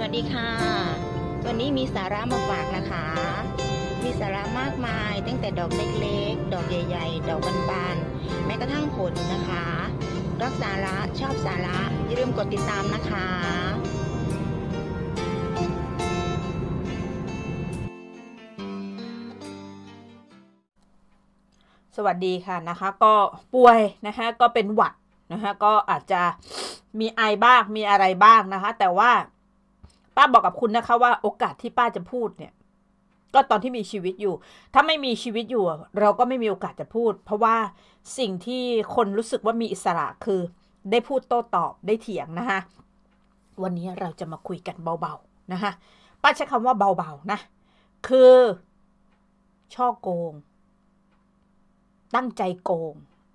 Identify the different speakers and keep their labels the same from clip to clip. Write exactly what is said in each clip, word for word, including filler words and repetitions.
Speaker 1: วัสดีค่ะวันนี้มีสาระมาฝากนะคะมีสาระมากมายตั้งแต่ดอกเล็กๆดอกใหญ่ๆดอกบานๆแม้กระทั่งผลนะคะรักสาระชอบสาระอย่าลืมกดติดตามนะคะ
Speaker 2: สวัสดีค่ะนะคะก็ป่วยนะคะก็เป็นหวัดนะคะก็อาจจะมีไอบ้างมีอะไรบ้างนะคะแต่ว่าป้าบอกกับคุณนะคะว่าโอกาสที่ป้าจะพูดเนี่ยก็ตอนที่มีชีวิตอยู่ถ้าไม่มีชีวิตอยู่เราก็ไม่มีโอกาสจะพูดเพราะว่าสิ่งที่คนรู้สึกว่ามีอิสระคือได้พูดโต้ตอบได้เถียงนะคะวันนี้เราจะมาคุยกันเบาๆนะคะป้าใช้คำว่าเบาๆนะคือช่อโกงตั้งใจโกง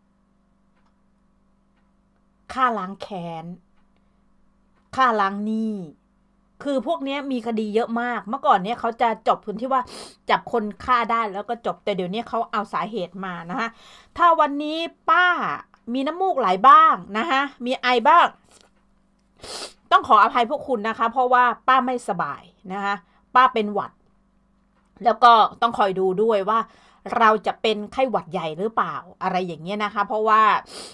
Speaker 2: ฆ่าล้างแค้นฆ่าล้างหนี้คือพวกนี้มีคดีเยอะมากเมื่อก่อนเนี้ยเขาจะจบพื้นที่ว่าจับคนฆ่าได้แล้วก็จบแต่เดี๋ยวนี้เขาเอาสาเหตุมานะคะถ้าวันนี้ป้ามีน้ำมูกไหลบ้างนะคะมีไอบ้างต้องขออภัยพวกคุณนะคะเพราะว่าป้าไม่สบายนะคะป้าเป็นหวัดแล้วก็ต้องคอยดูด้วยว่าเราจะเป็นไข้หวัดใหญ่หรือเปล่าอะไรอย่างเงี้ยนะคะเพราะว่า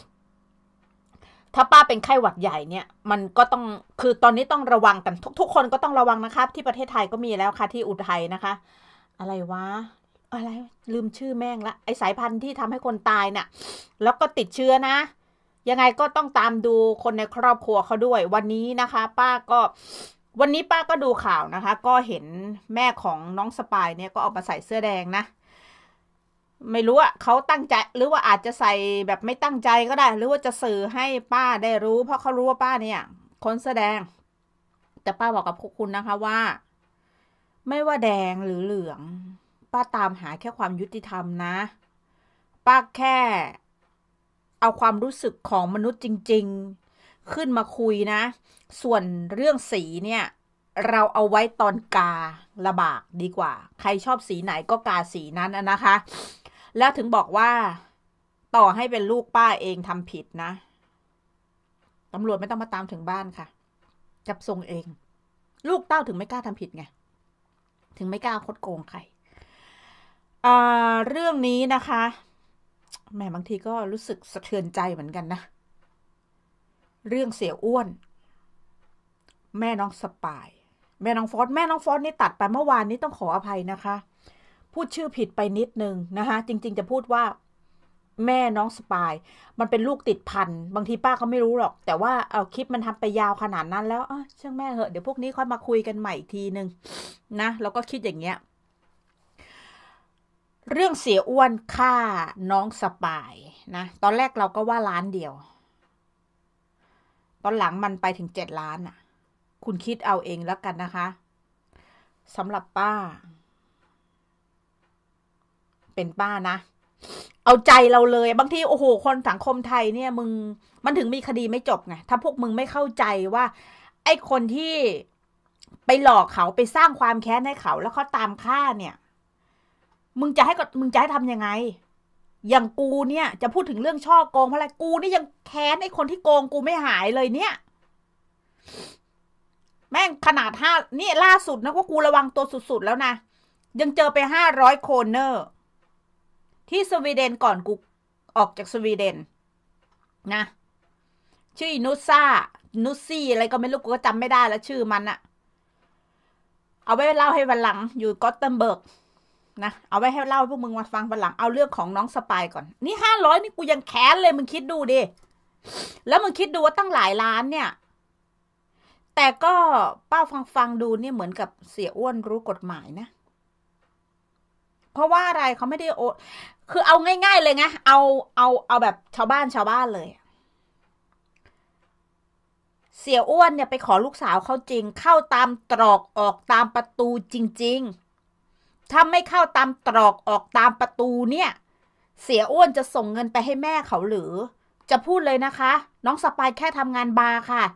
Speaker 2: ถ้าป้าเป็นไข้หวัดใหญ่เนี่ยมันก็ต้องคือตอนนี้ต้องระวังกันทุกทุกคนก็ต้องระวังนะครับที่ประเทศไทยก็มีแล้วค่ะที่อุทัยนะคะอะไรวะอะไรลืมชื่อแม่งละไอสายพันธุ์ที่ทำให้คนตายเนี่ยแล้วก็ติดเชื้อนะยังไงก็ต้องตามดูคนในครอบครัวเขาด้วยวันนี้นะคะป้าก็วันนี้ป้าก็ดูข่าวนะคะก็เห็นแม่ของน้องสปายเนี่ยก็ออกมาใส่เสื้อแดงนะไม่รู้ว่าเขาตั้งใจหรือว่าอาจจะใส่แบบไม่ตั้งใจก็ได้หรือว่าจะสื่อให้ป้าได้รู้เพราะเขารู้ว่าป้าเนี่ยคนแสดงแต่ป้าบอกกับพวกคุณนะคะว่าไม่ว่าแดงหรือเหลืองป้าตามหาแค่ความยุติธรรมนะป้าแค่เอาความรู้สึกของมนุษย์จริงๆขึ้นมาคุยนะส่วนเรื่องสีเนี่ยเราเอาไว้ตอนกาละบากดีกว่าใครชอบสีไหนก็กาสีนั้นนะคะแล้วถึงบอกว่าต่อให้เป็นลูกป้าเองทำผิดนะตำรวจไม่ต้องมาตามถึงบ้านค่ะจับส่งเองลูกเต้าถึงไม่กล้าทำผิดไงถึงไม่กล้าคดโกงใครอ่าเรื่องนี้นะคะแม่บางทีก็รู้สึกสะเทือนใจเหมือนกันนะเรื่องเสียอ้วนแม่น้องสปายแม่น้องฟอสแม่น้องฟอสนี่ตัดไปเมื่อวานนี้ต้องขออภัยนะคะพูดชื่อผิดไปนิดนึงนะคะจริงๆจะพูดว่าแม่น้องสปายมันเป็นลูกติดพันบางทีป้าเขาไม่รู้หรอกแต่ว่าเอาคลิปมันทำไปยาวขนาดนั้นแล้วอ่ะช่างแม่เหอะเดี๋ยวพวกนี้ค่อยมาคุยกันใหม่อีกทีนึงนะแล้วก็คิดอย่างเงี้ยเรื่องเสียอ้วนฆ่าน้องสปายนะตอนแรกเราก็ว่าล้านเดียวตอนหลังมันไปถึงเจ็ดล้านอ่ะคุณคิดเอาเองแล้วกันนะคะสำหรับป้าเป็นป้านะเอาใจเราเลยบางทีโอ้โหคนสังคมไทยเนี่ยมึงมันถึงมีคดีไม่จบไงถ้าพวกมึงไม่เข้าใจว่าไอ้คนที่ไปหลอกเขาไปสร้างความแค้นให้เขาแล้วเขาตามฆ่าเนี่ยมึงจะให้มึงจะให้ทำยังไงอย่างกูเนี่ยจะพูดถึงเรื่องช่อโกงเพราะอะไรกูนี่ยังแค้นไอ้คนที่โกงกูไม่หายเลยเนี่ยแม่งขนาดห้านี่ล่าสุดนะว่ากูระวังตัวสุดๆแล้วนะยังเจอไปห้าร้อยโคเนอร์ที่สวีเดนก่อนกูออกจากสวีเดนนะชื่อนุซ่านุซี่อะไรก็ไม่รู้กูก็จำไม่ได้แล้วชื่อมันอะเอาไว้เล่าให้วันหลังอยู่กอตเทนเบิร์กนะเอาไว้ให้เล่าให้พวกมึงมาฟังวันหลังเอาเรื่องของน้องสปายก่อนนี่ห้าร้อยนี่กูยังแค้นเลยมึงคิดดูดิแล้วมึงคิดดูว่าตั้งหลายล้านเนี่ยแต่ก็ป้าฟังฟังดูเนี่ยเหมือนกับเสียอ้วนรู้กฎหมายนะเพราะว่าอะไรเขาไม่ได้โอคือเอาง่ายๆเลยไงเอาเอาเอาแบบชาวบ้านชาวบ้านเลยเสียอ้วนเนี่ยไปขอลูกสาวเขาจริงเข้าตามตรอกออกตามประตูจริงๆถ้าไม่เข้าตามตรอกออกตามประตูเนี่ยเสียอ้วนจะส่งเงินไปให้แม่เขาหรือจะพูดเลยนะคะน้องสปายแค่ทำงานบาร์ค่ะ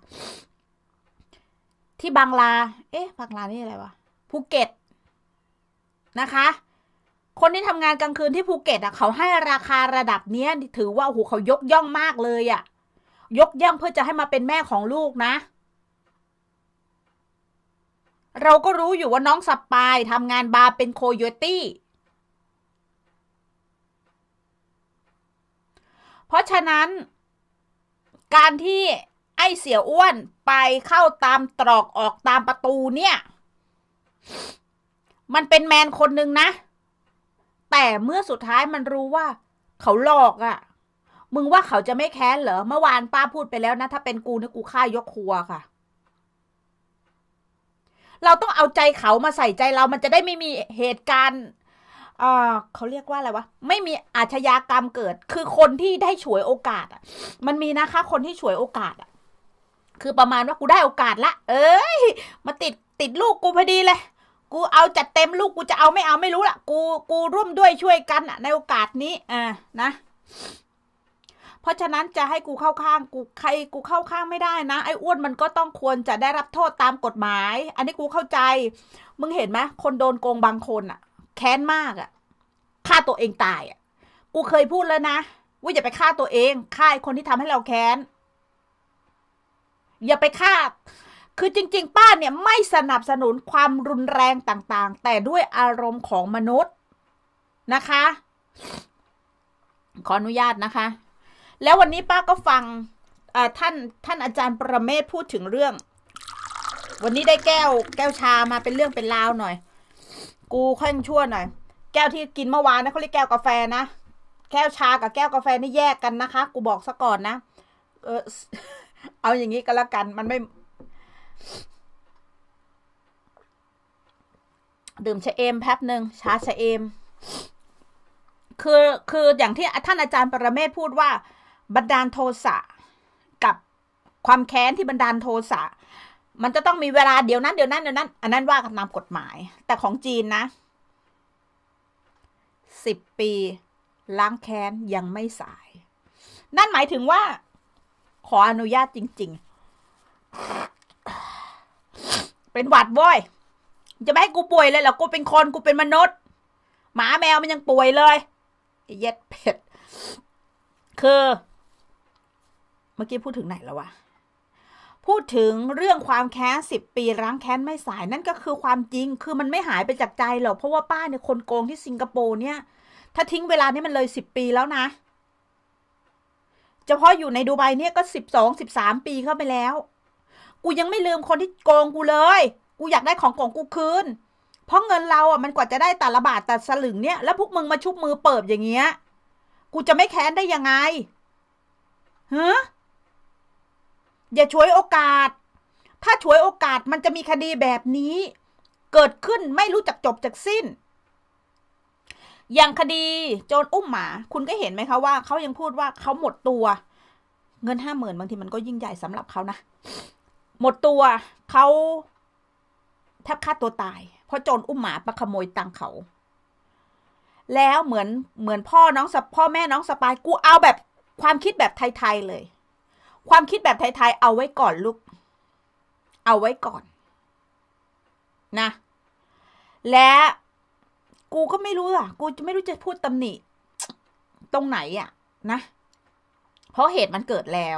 Speaker 2: ที่บางลาเอ๊ะบางลานี่อะไรวะภูเก็ตนะคะคนที่ทำงานกลางคืนที่ภูเก็ตอ่ะเขาให้ราคาระดับเนี้ยถือว่าโอ้โหเขายกย่องมากเลยอ่ะยกย่องเพื่อจะให้มาเป็นแม่ของลูกนะเราก็รู้อยู่ว่าน้องสปายทำงานบาร์เป็นโคโยตี้เพราะฉะนั้นการที่ไอ้เสี่ยอ้วนไปเข้าตามตรอกออกตามประตูเนี่ยมันเป็นแมนคนหนึ่งนะแต่เมื่อสุดท้ายมันรู้ว่าเขาหลอกอะ่ะมึงว่าเขาจะไม่แค้นเหรอเมื่อวานป้าพูดไปแล้วนะถ้าเป็นกูเนี่ยกูฆ่ายกครัวค่ะเราต้องเอาใจเขามาใส่ใจเรามันจะได้ไม่มีเหตุการณ์เอ่อเขาเรียกว่าอะไรวะไม่มีอาชญากรรมเกิดคือคนที่ได้ฉวยโอกาสอ่ะมันมีนะคะคนที่ฉวยโอกาสอ่ะคือประมาณว่ากูได้โอกาสละเอ้ยมาติดติดลูกกูพอดีเลยกูเอาจัดเต็มลูกกูจะเอาไม่เอาไม่รู้ละกูกูร่วมด้วยช่วยกันอ่ะในโอกาสนี้อ่านะเพราะฉะนั้นจะให้กูเข้าข้างกูใครกูเข้าข้างไม่ได้นะไอ้อ้วนมันก็ต้องควรจะได้รับโทษตามกฎหมายอันนี้กูเข้าใจมึงเห็นไหมคนโดนโกงบางคนอ่ะแค้นมากอ่ะฆ่าตัวเองตายอ่ะกูเคยพูดแล้วนะว่าอย่าไปฆ่าตัวเองฆ่าไอ้คนที่ทำให้เราแค้นอย่าไปฆ่าคือจริงๆป้าเนี่ยไม่สนับสนุนความรุนแรงต่างๆแต่ด้วยอารมณ์ของมนุษย์นะคะขออนุญาตนะคะแล้ววันนี้ป้าก็ฟังท่านท่านอาจารย์ประเมศพูดถึงเรื่องวันนี้ได้แก้วแก้วชามาเป็นเรื่องเป็นราวหน่อยกูค่อยชั่วหน่อยแก้วที่กินเมื่อวานนะเขาเรียกแก้วกาแฟนะแก้วชากับแก้วกาแฟนี่แยกกันนะคะกูบอกซะก่อนนะเออเอาอย่างนี้ก็แล้วกันมันไม่ดื่มชาเอมแป๊บหนึ่งชาชาเอมคือคืออย่างที่ท่านอาจารย์ปรเมศพูดว่าบันดาลโทสะกับความแค้นที่บันดาลโทสะมันจะต้องมีเวลาเดี๋ยวนั้นเดี๋ยวนั้นเดี๋ยวนั้นอันนั้นว่ากันตามกฎหมายแต่ของจีนนะสิบปีล้างแค้นยังไม่สายนั่นหมายถึงว่าขออนุญาตจริงๆเป็นหวัดบ่อยจะไม่ให้กูป่วยเลยเหรอกูเป็นคนกูเป็นมนุษย์หมาแมวมันยังป่วยเลยเย็ดเผ็ดคือเมื่อกี้พูดถึงไหนแล้ววะพูดถึงเรื่องความแค้นสิบปีล้างแค้นไม่สายนั่นก็คือความจริงคือมันไม่หายไปจากใจหรอกเพราะว่าป้าเนี่ยคนโกงที่สิงคโปร์เนี่ยถ้าทิ้งเวลานี่มันเลยสิบปีแล้วนะเฉพาะอยู่ในดูไบเนี่ยก็สิบสองสิบสามปีเข้าไปแล้วกูยังไม่ลืมคนที่โกงกูเลยกูอยากได้ของของกูคืนเพราะเงินเราอ่ะมันกว่าจะได้แต่ละบาทแต่สลึงเนี่ยแล้วพวกมึงมาชุบมือเปิบอย่างเงี้ยกูจะไม่แค้นได้ยังไงฮะอย่าฉวยโอกาสถ้าฉวยโอกาสมันจะมีคดีแบบนี้เกิดขึ้นไม่รู้จักจบจากสิ้นอย่างคดีโจรอุ้มหมาคุณก็เห็นไหมคะว่าเขายังพูดว่าเขาหมดตัวเงินห้าหมื่นบางทีมันก็ยิ่งใหญ่สำหรับเขานะหมดตัวเขาแทบฆ่าตัวตายเพราะโจรอุ้มหมาไปขโมยตังเขาแล้วเหมือนเหมือนพ่อน้องพ่อแม่น้องสปายกูเอาแบบความคิดแบบไทยๆเลยความคิดแบบไทยๆเอาไว้ก่อนลูกเอาไว้ก่อนนะและกูก็ไม่รู้อ่ะกูจะไม่รู้จะพูดตำหนิตรงไหนอ่ะนะเพราะเหตุมันเกิดแล้ว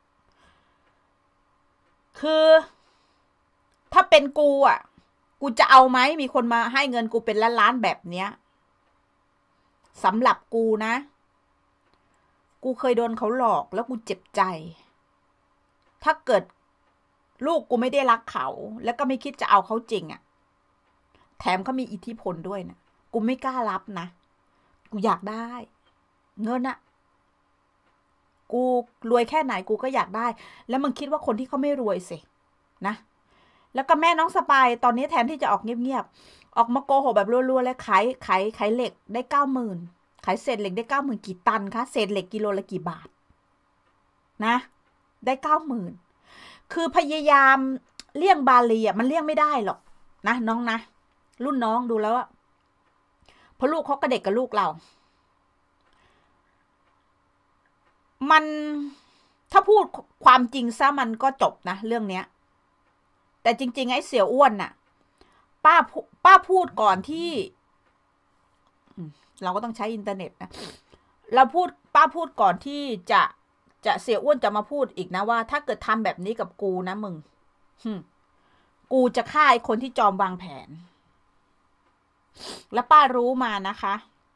Speaker 2: คือถ้าเป็นกูอ่ะกูจะเอาไหมมีคนมาให้เงินกูเป็นล้านๆแบบเนี้ยสำหรับกูนะกูเคยโดนเขาหลอกแล้วกูเจ็บใจถ้าเกิดลูกกูไม่ได้รักเขาแล้วก็ไม่คิดจะเอาเขาจริงอ่ะแถมเขามีอิทธิพลด้วยนะกูไม่กล้ารับนะกูอยากได้เงินอะกูรวยแค่ไหนกูก็อยากได้แล้วมึงคิดว่าคนที่เขาไม่รวยสินะแล้วก็แม่น้องสปายตอนนี้แทนที่จะออกเงียบๆออกมาโกหกแบบรัวๆเลยขายขายขายเหล็กได้เก้าหมื่นขายเศษเหล็กได้เก้าหมื่นกี่ตันคะเศษเหล็กกิโลละกี่บาทนะได้เก้าหมื่นคือพยายามเลี่ยงบาลีอ่ะมันเลี่ยงไม่ได้หรอกนะน้องนะรุ่นน้องดูแล้วอะเพราะลูกเขาก็เด็กกับลูกเรามันถ้าพูดความจริงซะมันก็จบนะเรื่องเนี้ยแต่จริงๆไอ้เสี่ยวอ้วนน่ะป้าป้าพูดก่อนที่เราก็ต้องใช้อินเทอร์เน็ตนะเราพูดป้าพูดก่อนที่จะจะเสี่ยวอ้วนจะมาพูดอีกนะว่าถ้าเกิดทำแบบนี้กับกูนะมึงกูจะฆ่าไอ้คนที่จอมวางแผนและป้ารู้มานะคะ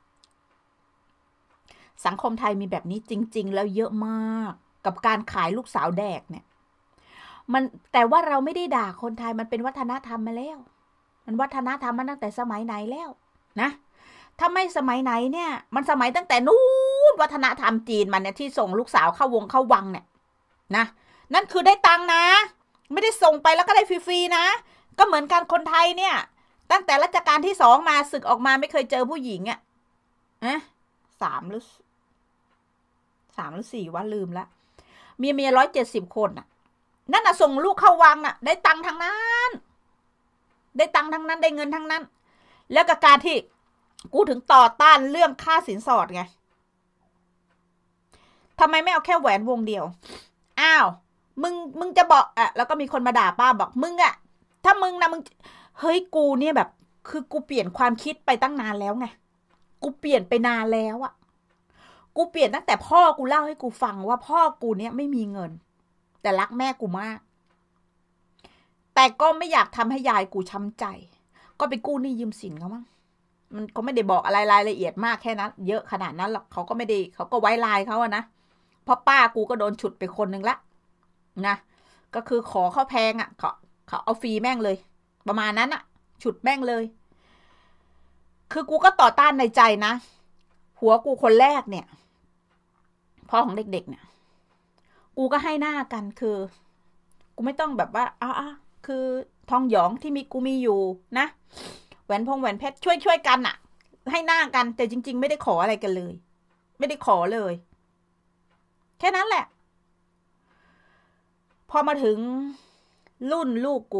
Speaker 2: สังคมไทยมีแบบนี้จริงๆแล้วเยอะมากกับการขายลูกสาวแดกเนี่ยมันแต่ว่าเราไม่ได้ด่าคนไทยมันเป็นวัฒนธรรมมาแล้วมันวัฒนธรรมมาตั้งแต่สมัยไหนแล้วนะถ้าไม่สมัยไหนเนี่ยมันสมัยตั้งแต่นู้นวัฒนธรรมจีนมันเนี่ยที่ส่งลูกสาวเข้าวงเข้าวังเนี่ยนะนั่นคือได้ตังค์นะไม่ได้ส่งไปแล้วก็ได้ฟรีๆนะก็เหมือนกันคนไทยเนี่ยตั้งแต่รัชกาลที่สองมาศึกออกมาไม่เคยเจอผู้หญิงอ่ะนะสามหรือสามหรือสี่วะลืมละเมียเมียร้อยเจ็ดสิบคนน่ะนั่นน่ะส่งลูกเข้าวังน่ะได้ตังค์ทั้งนั้นได้ตังค์ทั้งนั้นได้เงินทั้งนั้นแล้วกับการที่กูถึงต่อต้านเรื่องค่าสินสอดไงทำไมไม่เอาแค่แหวนวงเดียวอ้าวมึงมึงจะบอกอ่ะแล้วก็มีคนมาด่าป้าบอกมึงอ่ะถ้ามึงนะมึงเฮ้ยกูเนี่ยแบบคือกูเปลี่ยนความคิดไปตั้งนานแล้วไงกูเปลี่ยนไปนานแล้วอ่ะกูเปลี่ยนตั้งแต่พ่อกูเล่าให้กูฟังว่าพ่อกูเนี่ยไม่มีเงินแต่รักแม่กูมากแต่ก็ไม่อยากทำให้ยายกูช้ำใจก็ไปกู้หนี้ยืมสินเขามั้งมันก็ไม่ได้บอกอะไรรายละเอียดมากแค่นั้นเยอะขนาดนั้นหรอกเขาก็ไม่ได้เขาก็ไว้ลายเขาอะนะเพราะป้ากูก็โดนฉุดไปคนนึงละนะก็คือขอเขาแพงอะเขาเขาเอาฟรีแม่งเลยประมาณนั้นอะฉุดแม่งเลยคือกูก็ต่อต้านในใจนะหัวกูคนแรกเนี่ยพ่อของเด็กๆเนี่ยกูก็ให้หน้ากันคือกูไม่ต้องแบบว่าอ้าคือทองหยองที่มีกูมีอยู่นะแหวนพงแหวนเพชรช่วยช่วยกันอะให้หน้ากันแต่จริงๆไม่ได้ขออะไรกันเลยไม่ได้ขอเลยแค่นั้นแหละพอมาถึงรุ่นลูกกู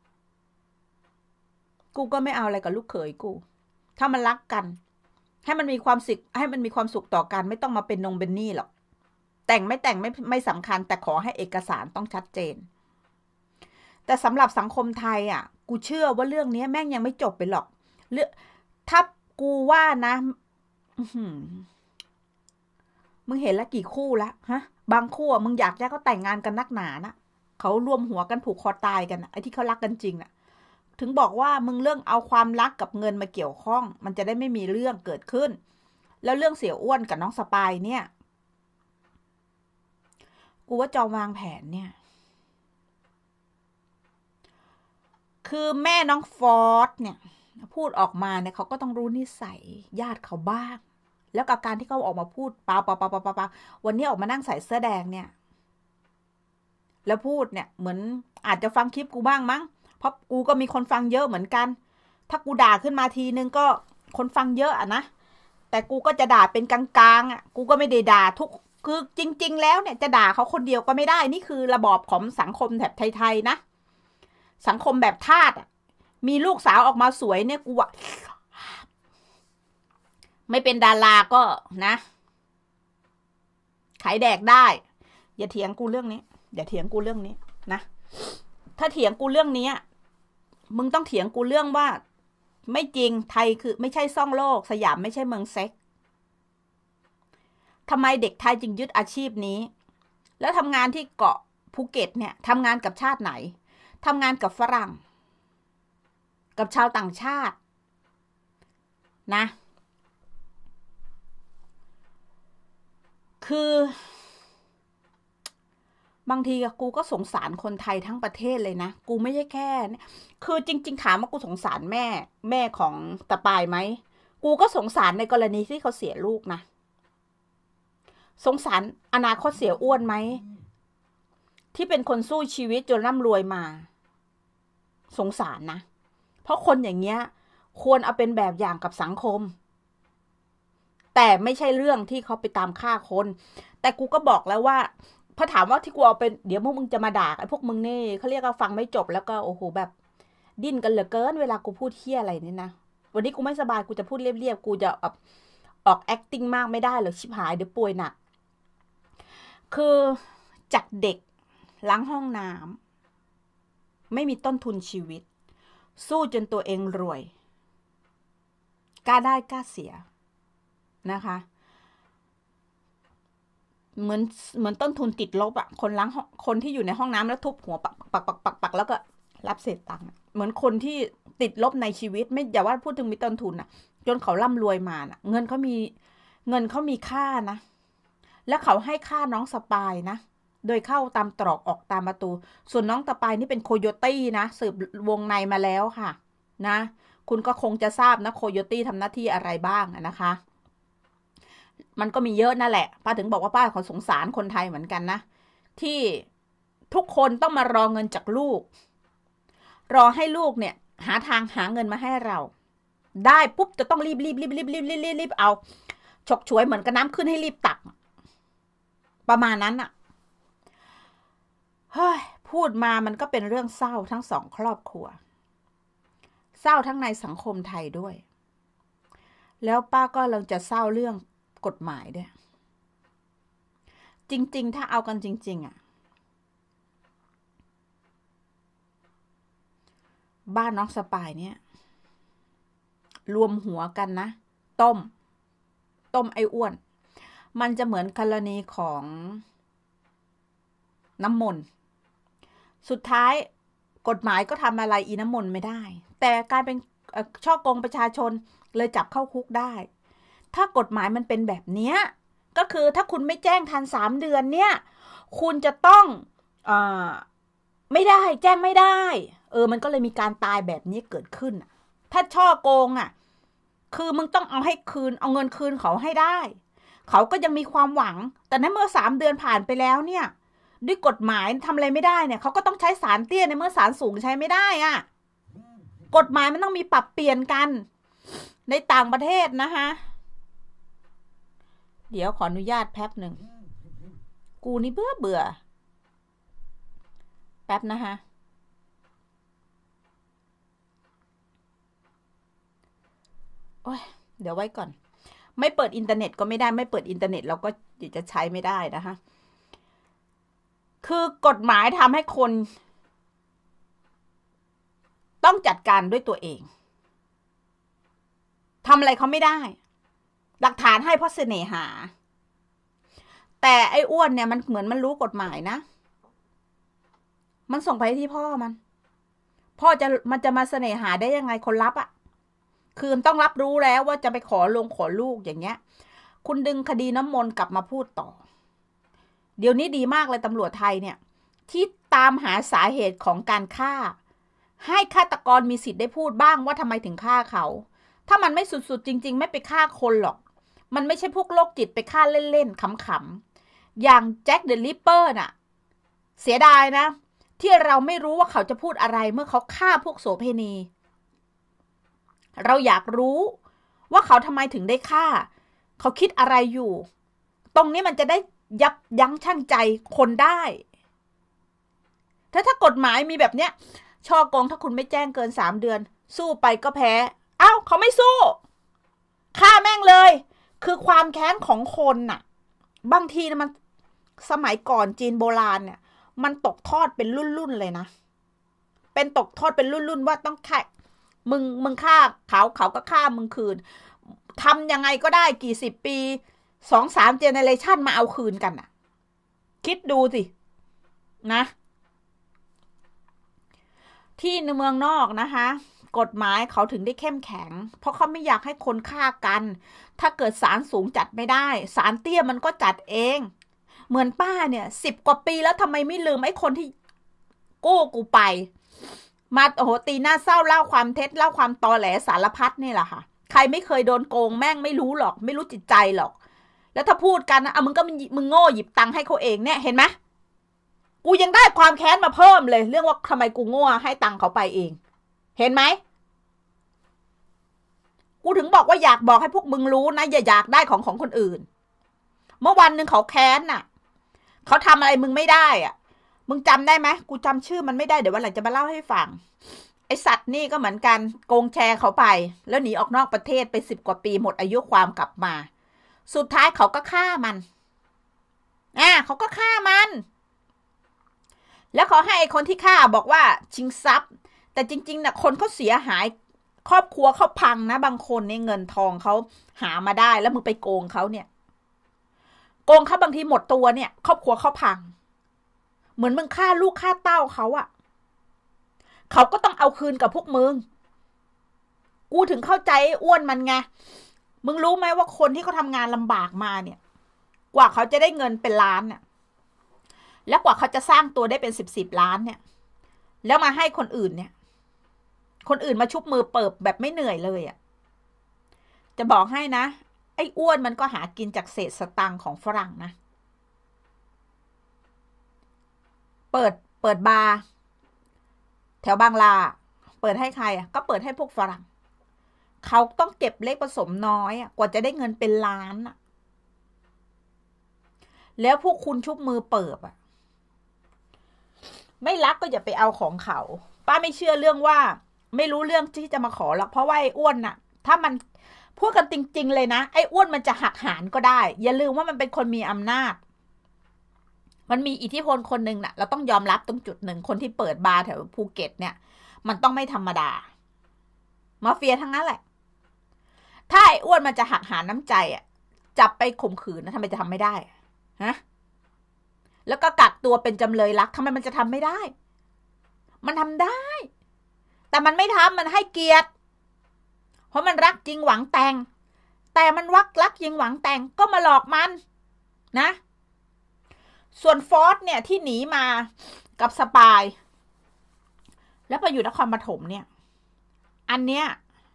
Speaker 2: กูก็ไม่เอาอะไรกับลูกเขยกูถ้ามันรักกันให้มันมีความสุขให้มันมีความสุขต่อกันไม่ต้องมาเป็นนงเป็นหนี้หรอกแต่งไม่แต่งไม่ไม่สำคัญแต่ขอให้เอกสารต้องชัดเจนแต่สำหรับสังคมไทยอ่ะกูเชื่อว่าเรื่องนี้แม่งยังไม่จบไปหรอกเรื่องถ้ากูว่านะมึงเห็นแล้วกี่คู่แล้วฮะบางคู่มึงอยากให้เขาแต่งงานกันนักหนานะเขารวมหัวกันผูกคอตายกันไอ้ที่เขารักกันจริงน่ะถึงบอกว่ามึงเรื่องเอาความรักกับเงินมาเกี่ยวข้องมันจะได้ไม่มีเรื่องเกิดขึ้นแล้วเรื่องเสี่ยอ้วนกับน้องสปายเนี่ยกูว่าจอมวางแผนเนี่ยคือแม่น้องฟอร์ดเนี่ยพูดออกมาเนี่ยเขาก็ต้องรู้นิสัยญาติเขาบ้างแล้วกับการที่เขาออกมาพูดปาปาปาปาปาปาวันนี้ออกมานั่งใส่เสื้อแดงเนี่ยแล้วพูดเนี่ยเหมือนอาจจะฟังคลิปกูบ้างมั้งเพราะกูก็มีคนฟังเยอะเหมือนกันถ้ากูด่าขึ้นมาทีนึงก็คนฟังเยอะอะนะแต่กูก็จะด่าเป็นกลางๆอ่ะกูก็ไม่ได้ด่าทุกคือจริงๆแล้วเนี่ยจะด่าเขาคนเดียวก็ไม่ได้นี่คือระบอบของสังคมแถบไทยๆนะสังคมแบบทาสอ่ะมีลูกสาวออกมาสวยเนี่ยกูอ่ะไม่เป็นดาราก็นะขายแดกได้อย่าเถียงกูเรื่องนี้อย่าเถียงกูเรื่องนี้นะถ้าเถียงกูเรื่องนี้มึงต้องเถียงกูเรื่องว่าไม่จริงไทยคือไม่ใช่ซ่องโลกสยามไม่ใช่เมืองเซ็กทำไมเด็กไทยจึงยึดอาชีพนี้แล้วทำงานที่เกาะภูเก็ตเนี่ยทำงานกับชาติไหนทำงานกับฝรั่งกับชาวต่างชาตินะคือบางทีกูก็สงสารคนไทยทั้งประเทศเลยนะกูไม่ใช่แค่คือจริงๆถามว่ากูสงสารแม่แม่ของตาปายไหมกูก็สงสารในกรณีที่เขาเสียลูกนะสงสารอนาคตเสียอ้วนไหมที่เป็นคนสู้ชีวิตจนร่ำรวยมาสงสารนะเพราะคนอย่างเงี้ยควรเอาเป็นแบบอย่างกับสังคมแต่ไม่ใช่เรื่องที่เขาไปตามฆ่าคนแต่กูก็บอกแล้วว่าพอถามว่าที่กูเอาเป็นเดี๋ยวพวกมึงจะมาด่าไอ้พวกมึงนี่เขาเรียกว่าฟังไม่จบแล้วก็โอ้โหแบบดิ้นกันเหลือเกินเวลากูพูดเหี้ยอะไรนี่นะวันนี้กูไม่สบายกูจะพูดเรียบๆกูจะออกออก acting มากไม่ได้หรอกชิบหายเดี๋ยวป่วยหนักคือจากเด็กล้างห้องน้ำไม่มีต้นทุนชีวิตสู้จนตัวเองรวยกล้าได้กล้าเสียนะคะเหมือนเหมือนต้นทุนติดลบอะคนล้างคนที่อยู่ในห้องน้ำแล้วทุบหัวปักปักปักปักปักแล้วก็รับเศษตังค์เหมือนคนที่ติดลบในชีวิตไม่อย่าว่าพูดถึงมีต้นทุนนะจนเขาร่ำรวยมานะเงินเขามีเงินเขามีค่านะแล้วเขาให้ค่าน้องสปายนะโดยเข้าตามตรอกออกตามประตูส่วนน้องสปายนี่เป็นโคโยตี้นะสืบวงในมาแล้วค่ะนะคุณก็คงจะทราบนะโคโยตี้ทำหน้าที่อะไรบ้างนะคะมันก็มีเยอะนั่นแหละป้าถึงบอกว่าป้าขอสงสารคนไทยเหมือนกันนะที่ทุกคนต้องมารอเงินจากลูกรอให้ลูกเนี่ยหาทางหาเงินมาให้เราได้ปุ๊บจะต้องรีบรีบรีบรีบรีบรีบรีบรีบเอาฉกฉวยเหมือนกับน้ำขึ้นให้รีบตักประมาณนั้นอะเฮ้ยพูดมามันก็เป็นเรื่องเศร้าทั้งสองครอบครัวเศร้าทั้งในสังคมไทยด้วยแล้วป้าก็กำลังจะเศร้าเรื่องกฎหมายด้วยจริงๆถ้าเอากันจริงๆอะบ้านน้องสปายเนี่ยรวมหัวกันนะต้มต้มไอ้อ้วนมันจะเหมือนกรณีของน้ำมนต์สุดท้ายกฎหมายก็ทำอะไรอีน้ำมนต์ไม่ได้แต่กลายเป็นช่อโกงประชาชนเลยจับเข้าคุกได้ถ้ากฎหมายมันเป็นแบบนี้ก็คือถ้าคุณไม่แจ้งทันสามเดือนเนี่ยคุณจะต้องอ่าไม่ได้แจ้งไม่ได้เออมันก็เลยมีการตายแบบนี้เกิดขึ้นถ้าช่อโกงอ่ะคือมึงต้องเอาให้คืนเอาเงินคืนเขาให้ได้เขาก็ยังมีความหวังแต่ในเมื่อสามเดือนผ่านไปแล้วเนี่ยด้วยกฎหมายทำอะไรไม่ได้เนี่ยเขาก็ต้องใช้ศาลเตี้ยในเมื่อศาลสูงใช้ไม่ได้อ่ะกฎหมายมันต้องมีปรับเปลี่ยนกันในต่างประเทศนะคะเดี๋ยวขออนุญาตแป๊บหนึ่งกูนี่เบื่อเบื่อแป๊บนะคะโอ้ยเดี๋ยวไว้ก่อนไม่เปิดอินเทอร์เน็ตก็ไม่ได้ไม่เปิดอินเทอร์เน็ตเราก็จะใช้ไม่ได้นะคะคือกฎหมายทำให้คนต้องจัดการด้วยตัวเองทำอะไรเขาไม่ได้หลักฐานให้เพราะเสน่หาแต่ไอ้อ้วนเนี่ยมันเหมือนมันรู้กฎหมายนะมันส่งไปที่พ่อมันพ่อจะมันจะมาเสน่หาได้ยังไงคนรับอะคือต้องรับรู้แล้วว่าจะไปขอลงขอลูกอย่างเงี้ยคุณดึงคดีน้ำมนต์กลับมาพูดต่อเดี๋ยวนี้ดีมากเลยตำรวจไทยเนี่ยที่ตามหาสาเหตุของการฆ่าให้ฆาตกรมีสิทธิ์ได้พูดบ้างว่าทำไมถึงฆ่าเขาถ้ามันไม่สุดๆจริงๆไม่ไปฆ่าคนหรอกมันไม่ใช่พวกโรคจิตไปฆ่าเล่นๆขำๆอย่างแจ็คเดอะริปเปอร์น่ะเสียดายนะที่เราไม่รู้ว่าเขาจะพูดอะไรเมื่อเขาฆ่าพวกโสเภณีเราอยากรู้ว่าเขาทำไมถึงได้ฆ่าเขาคิดอะไรอยู่ตรงนี้มันจะได้ยับยั้งชั่งใจคนได้ถ้าถ้ากฎหมายมีแบบเนี้ยช่อโกงถ้าคุณไม่แจ้งเกินสามเดือนสู้ไปก็แพ้เอ้าเขาไม่สู้ฆ่าแม่งเลยคือความแค้นของคนน่ะบางทีนะมันสมัยก่อนจีนโบราณเนี่ยมันตกทอดเป็นรุ่นๆเลยนะเป็นตกทอดเป็นรุ่นๆว่าต้องฆ่ามึงมึงฆ่าเขาเขาก็ฆ่ามึงคืนทำยังไงก็ได้กี่สิบปีสองสามเจเนเรชันมาเอาคืนกันน่ะคิดดูสินะที่ในเมืองนอกนะคะกฎหมายเขาถึงได้เข้มแข็งเพราะเขาไม่อยากให้คนฆ่ากันถ้าเกิดศาลสูงจัดไม่ได้ศาลเตี้ยมันก็จัดเองเหมือนป้าเนี่ยสิบกว่าปีแล้วทำไมไม่ลืมไอ้คนที่กู้กูไปมาโอ้โหตีหน้าเศร้าเล่าความเท็จเล่าความตอแหลสารพัดนี่แหละค่ะใครไม่เคยโดนโกงแม่งไม่รู้หรอกไม่รู้จิตใจหรอกแล้วถ้าพูดกันนะอ่ะมึงก็มึงโง่หยิบตังค์ให้เขาเองเนี่ยเห็นไหมกูยังได้ความแค้นมาเพิ่มเลยเรื่องว่าทำไมกูโง่ให้ตังค์เขาไปเองเห็นไหมกูถึงบอกว่าอยากบอกให้พวกมึงรู้นะอย่าอยากได้ของของคนอื่นเมื่อวันหนึ่งเขาแค้นน่ะเขาทำอะไรมึงไม่ได้อ่ะมึงจำได้ไหมกูจำชื่อมันไม่ได้เดี๋ยววันหลังจะมาเล่าให้ฟังไอสัตว์นี่ก็เหมือนกันโกงแชร์เขาไปแล้วหนีออกนอกประเทศไปสิบกว่าปีหมดอายุความกลับมาสุดท้ายเขาก็ฆ่ามันอ่ะเขาก็ฆ่ามันแล้วเขาให้ไอคนที่ฆ่าบอกว่าชิงทรัพย์แต่จริงๆน่ะคนเขาเสียหายครอบครัวเขาพังนะบางคนเนี่ยเงินทองเขาหามาได้แล้วมึงไปโกงเขาเนี่ยโกงเขาบางทีหมดตัวเนี่ยครอบครัวเขาพังเหมือนมึงฆ่าลูกฆ่าเต้าเขาอะเขาก็ต้องเอาคืนกับพวกมึงกูถึงเข้าใจอ้วนมันไงมึงรู้ไหมว่าคนที่เขาทำงานลำบากมาเนี่ยกว่าเขาจะได้เงินเป็นล้านเนี่ยแล้วกว่าเขาจะสร้างตัวได้เป็นสิบสิบล้านเนี่ยแล้วมาให้คนอื่นเนี่ยคนอื่นมาชุบมือเปิบแบบไม่เหนื่อยเลยอ่ะจะบอกให้นะไอ้อ้วนมันก็หากินจากเศษสตังค์ของฝรั่งนะเปิดเปิดบาร์แถวบางลาเปิดให้ใครอ่ะก็เปิดให้พวกฝรั่งเขาต้องเก็บเล็กผสมน้อยอ่ะกว่าจะได้เงินเป็นล้านอ่ะแล้วพวกคุณชุบมือเปิบอ่ะไม่รักก็อย่าไปเอาของเขาป้าไม่เชื่อเรื่องว่าไม่รู้เรื่องที่จะมาขอหรอกเพราะว่าไอ้อ้วนน่ะถ้ามันพูดกันจริงๆเลยนะไอ้อ้วนมันจะหักหารก็ได้อย่าลืมว่ามันเป็นคนมีอำนาจมันมีอิทธิพลคนหนึ่งน่ะเราต้องยอมรับตรงจุดหนึ่งคนที่เปิดบาร์แถวภูเก็ตเนี่ยมันต้องไม่ธรรมดามาเฟียทั้งนั้นแหละถ้าไอ้อ้วนมันจะหักหารน้ำใจอ่ะจับไปข่มขืนนะทำไมจะทำไม่ได้ฮะแล้วก็กักตัวเป็นจำเลยรักทำไมมันจะทำไม่ได้มันทำได้แต่มันไม่ทำมันให้เกียรติเพราะมันรักจริงหวังแต่งแต่มันวักรักจริงหวังแต่งก็มาหลอกมันนะส่วนฟอสเนี่ยที่หนีมากับสปายแล้วไปอยู่นครปฐมเนี่ยอันเนี้ย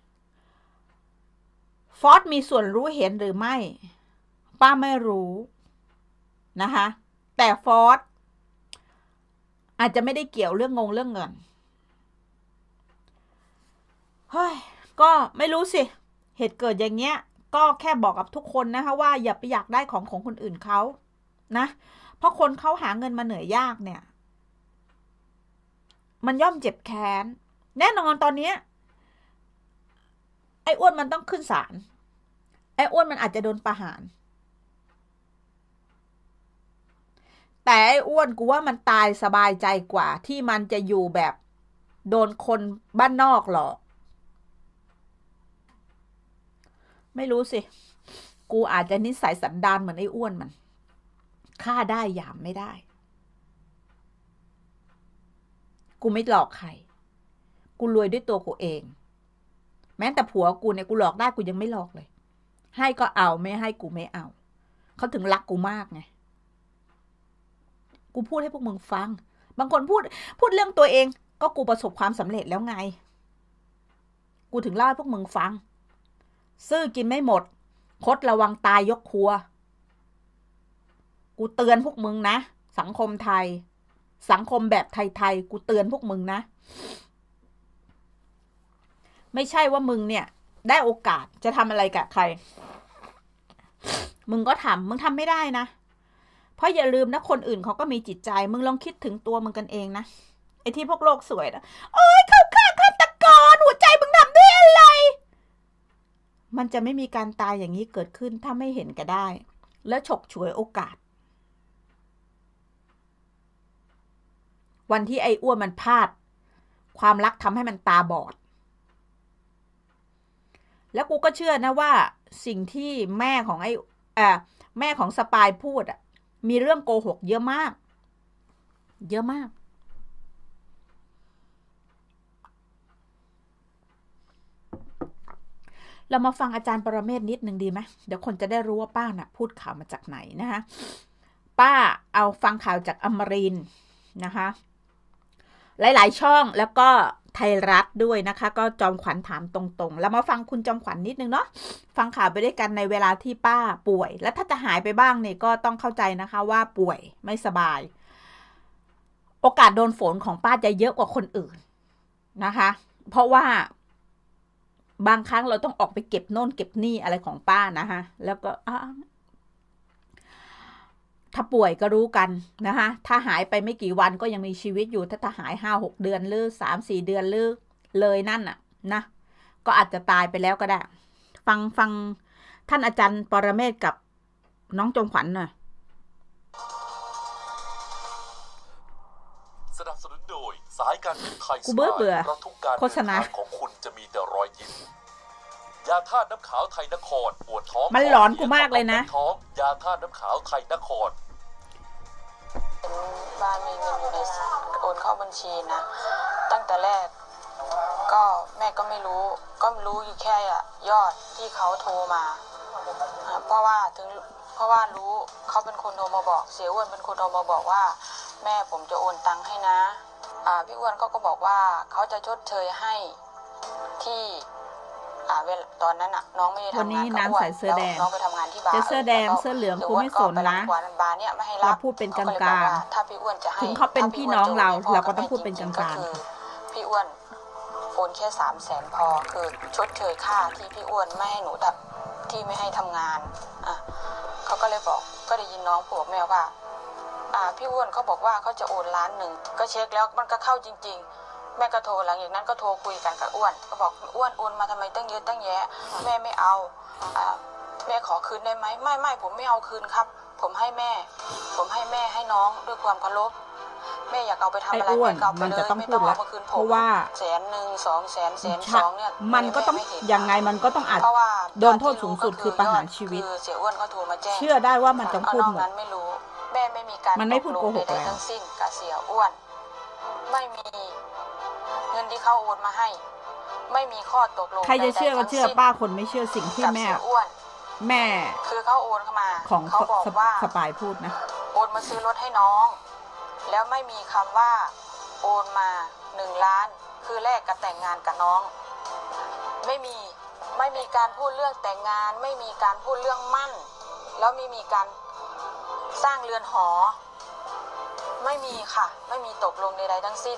Speaker 2: ฟอสมีส่วนรู้เห็นหรือไม่ป้าไม่รู้นะคะแต่ฟอสอาจจะไม่ได้เกี่ยวเรื่องงงเรื่องเงินเฮ้ยก็ไม่รู้สิเหตุเกิดอย่างเงี้ยก็แค่บอกกับทุกคนนะคะว่าอย่าไปอยากได้ของของคนอื่นเขานะเพราะคนเขาหาเงินมาเหนื่อยยากเนี่ยมันย่อมเจ็บแค้นแน่นอนตอนนี้ไอ้อ้วนมันต้องขึ้นศาลไอ้อ้วนมันอาจจะโดนประหารแต่ไอ้อ้วนกูว่ามันตายสบายใจกว่าที่มันจะอยู่แบบโดนคนบ้านนอกหรอกไม่รู้สิกูอาจจะนิสัยสันดานเหมือนไอ้อ้วนมันฆ่าได้หยามไม่ได้กูไม่หลอกใครกูรวยด้วยตัวกูเองแม้แต่ผัวกูเนี่ยกูหลอกได้กูยังไม่หลอกเลยให้ก็เอาไม่ให้กูไม่เอาเขาถึงรักกูมากไงกูพูดให้พวกมึงฟังบางคนพูดพูดเรื่องตัวเองก็กูประสบความสำเร็จแล้วไงกูถึงเล่าให้พวกมึงฟังซื่อกินไม่หมดคดระวังตายยกครัวกูเตือนพวกมึงนะสังคมไทยสังคมแบบไทยๆกูเตือนพวกมึงนะไม่ใช่ว่ามึงเนี่ยได้โอกาสจะทำอะไรกับใครมึงก็ทำมึงทำไม่ได้นะเพราะอย่าลืมนะคนอื่นเขาก็มีจิตใจมึงลองคิดถึงตัวมึงกันเองนะไอ้ที่พวกโลกสวยนะโอ๊ยเขาฆ่าฆาตกรหัวใจมึงทำด้วยอะไรมันจะไม่มีการตายอย่างนี้เกิดขึ้นถ้าไม่เห็นก็ได้แล้วฉกฉวยโอกาสวันที่ไอ้อ้วนมันพลาดความรักทำให้มันตาบอดแล้วกูก็เชื่อนะว่าสิ่งที่แม่ของไอ้เอ่อแม่ของสปายพูดอ่ะมีเรื่องโกหกเยอะมากเยอะมากเรามาฟังอาจารย์ปรเมศนิดนึงดีไหมเดี๋ยวคนจะได้รู้ว่าป้าน่ะพูดข่าวมาจากไหนนะคะป้าเอาฟังข่าวจากอมรินทร์นะคะหลายๆช่องแล้วก็ไทยรัฐด้วยนะคะก็จอมขวัญถามตรงๆแล้วมาฟังคุณจอมขวัญนิดนึงเนาะฟังข่าวไปด้วยกันในเวลาที่ป้าป่วยแล้วถ้าจะหายไปบ้างเนี่ยก็ต้องเข้าใจนะคะว่าป่วยไม่สบายโอกาสโดนฝนของป้าจะเยอะกว่าคนอื่นนะคะเพราะว่าบางครั้งเราต้องออกไปเก็บโน่นเก็บนี่อะไรของป้านะคะแล้วก็ถ้าป่วยก็รู้กันนะคะถ้าหายไปไม่กี่วันก็ยังมีชีวิตอยู่ถ้าถ้าหายห้าหกเดือนหรือสามสี่เดือนหรือเลยนั่นน่ะนะก็อาจจะตายไปแล้วก็ได้ฟังฟังท่านอาจารย์ปรเมศกับน้องจงขวัญหน่อย
Speaker 3: สนับสนุนโดยสายการบินไทยส
Speaker 2: กูเบื่อเบื่อ
Speaker 3: เพราะทุกการ
Speaker 2: โฆษณา
Speaker 3: เดินทางของคุณจะมีแต่รอยยิ้มยาธาตุน้ำขาวไทยนครปวดท้อง
Speaker 2: มันหลอนกูมากเลยนะ
Speaker 3: ท้องยาธาตุน้ำขาวไทยนคร
Speaker 4: บ้านมีเงินอยู่ในโอนเข้าบัญชีนะตั้งแต่แรกก็แม่ก็ไม่รู้ก็รู้อยู่แค่ยอดที่เขาโทรมาเพราะว่าถึงเพราะว่ารู้เขาเป็นคนโทรมาบอกเสียอ้วนเป็นคนโทรมาบอกว่าแม่ผมจะโอนตังค์ให้นะอ่าพี่อ้วนเขาก็บอกว่าเขาจะชดเชยให้ที่อ่าเวลาตอนนั้นอ่ะน้องไม่ได้ทำงาน
Speaker 2: วันนี้น้ำใส่เสื้อแดง
Speaker 4: น้องไปทำงานที่บ้าน
Speaker 2: จะเสื้อแดงเสื้อเหลืองกูไม่สนนะ
Speaker 4: บาร์เนี่ยไม่ให้
Speaker 2: เรา
Speaker 4: รับ
Speaker 2: พูดเป็นกลาง
Speaker 4: ถ้าพี่อ้วนจะ
Speaker 2: ๆ
Speaker 4: ให้
Speaker 2: ถึงเขาเป็นพี่น้องเราเราก็ต้องพูดเป็นกลาง
Speaker 4: ก็คือพี่อ้วนโอนแค่สามแสนพอคือชดเชยค่าที่พี่อ้วนไม่ให้หนูทำที่ไม่ให้ทำงานอ่ะเขาก็เลยบอกก็ได้ยินน้องพูดกับแม่ว่าอ่าพี่อ้วนเขาบอกว่าเขาจะโอนล้านหนึ่งก็เช็คแล้วมันก็เข้าจริงๆแม่ก็โทรหลังจากนั้นก็โทรคุยกันกับอ้วนก็บอกอ้วนโอนมาทำไมตั้งเยอะตั้งแยะแม่ไม่เอาอ่าแม่ขอคืนได้ไหมไม่ไม่ผมไม่เอาคืนครับผมให้แม่ผมให้แม่ให้น้องด้วยความเคารพแม่อยากเอาไปทำ
Speaker 2: ไอ้
Speaker 4: อะไร
Speaker 2: อ้วน
Speaker 4: แม่ก็เอาไป
Speaker 2: มัน
Speaker 4: เล
Speaker 2: จะ
Speaker 4: ย
Speaker 2: ต้อง
Speaker 4: ไม่
Speaker 2: พู
Speaker 4: ต้
Speaker 2: ด
Speaker 4: อง
Speaker 2: แล้
Speaker 4: เอา
Speaker 2: ว
Speaker 4: มาคืนผ
Speaker 2: เพ
Speaker 4: ม
Speaker 2: ราะว่า
Speaker 4: แสนหนึ่งสองแสนแสนสองเนี่ย
Speaker 2: มันก็ต้อง
Speaker 4: แไเห็น
Speaker 2: ยังไงมันก็ต้องอาจ
Speaker 4: เพราะว่า
Speaker 2: โดนโทษสูงสุดคือประหารชีวิต
Speaker 4: คือเสียอ้วนเขาโทรมาแจ้ง
Speaker 2: เชื่อได้ว่ามันต้อง
Speaker 4: เอา
Speaker 2: พูด
Speaker 4: นอก
Speaker 2: หมด
Speaker 4: นั้นไม่รู้แม่ไม่มีการ
Speaker 2: มันไม่พูดโกหก
Speaker 4: ตลง
Speaker 2: แล้ว
Speaker 4: ใดๆทั้งสิ้นกับเสียอ้วนไม่มีเงินที่เขาโอนมาให้ ไม่มีข้อตกลง
Speaker 2: ใครจะเชื่อ
Speaker 4: ใดๆ
Speaker 2: ก็
Speaker 4: ทั้ง
Speaker 2: เชื่อ
Speaker 4: สิ้น
Speaker 2: ป้าคนไม่เชื่อสิ่งที่
Speaker 4: กับ
Speaker 2: แม่
Speaker 4: เสียอ้วน
Speaker 2: แม่
Speaker 4: คือเขาโอนเข้ามา
Speaker 2: ของ
Speaker 4: เขาบอก
Speaker 2: ส
Speaker 4: ว่า
Speaker 2: สปายพูดนะ
Speaker 4: โอนมาซื้อรถให้น้อง แล้วไม่มีคำว่าโอนมาหนึ่งล้านคือแลกกับแต่งงานกับน้อง ไม่มีไม่มีการพูดเรื่องแต่งงาน ไม่มีการพูดเรื่องมั่น แล้วไม่มีการสร้างเรือนหอ ไม่มีค่ะ ไม่มีตกลงใดๆทั้งสิ้น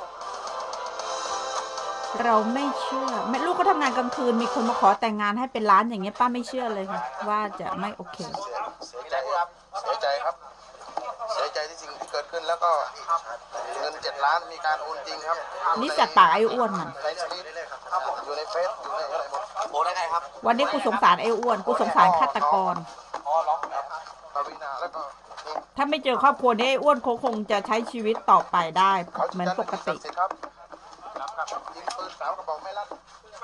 Speaker 2: เราไม่เชื่อแม่ลูกก็ทำงานกลางคืนมีคนมาขอแต่งงานให้เป็นล้านอย่างเงี้ยป้าไม่เชื่อเลยค่ะว่าจะไม่โอเค
Speaker 5: เสียใจครับเสียใจครับ เสียใจที่สิ่งที่เกิดขึ้นแล้วก็เงินเจ็ดล้านมีการโอนจริงครับ
Speaker 2: นี่จากปากไอ้อ้วนมัน
Speaker 5: ในสลิปอยู่ในเฟซอยู่ในอะไรหมด
Speaker 3: โอนได้ไงครับ
Speaker 2: วันนี้กูสงสารไอ้อ้วนกูสงสารฆาตกร
Speaker 5: อ๋อล็อกครับปวีนาแล้วก็นี่
Speaker 2: ถ้าไม่เจอครอบครัวนี้ไอ้อ้วนคงคงจะใช้ชีวิตต่อไปได้
Speaker 5: เขา
Speaker 2: เหมือนปกติ
Speaker 5: สิทธิ์ครับยิงปืนสามกระบอกไม่ลั่น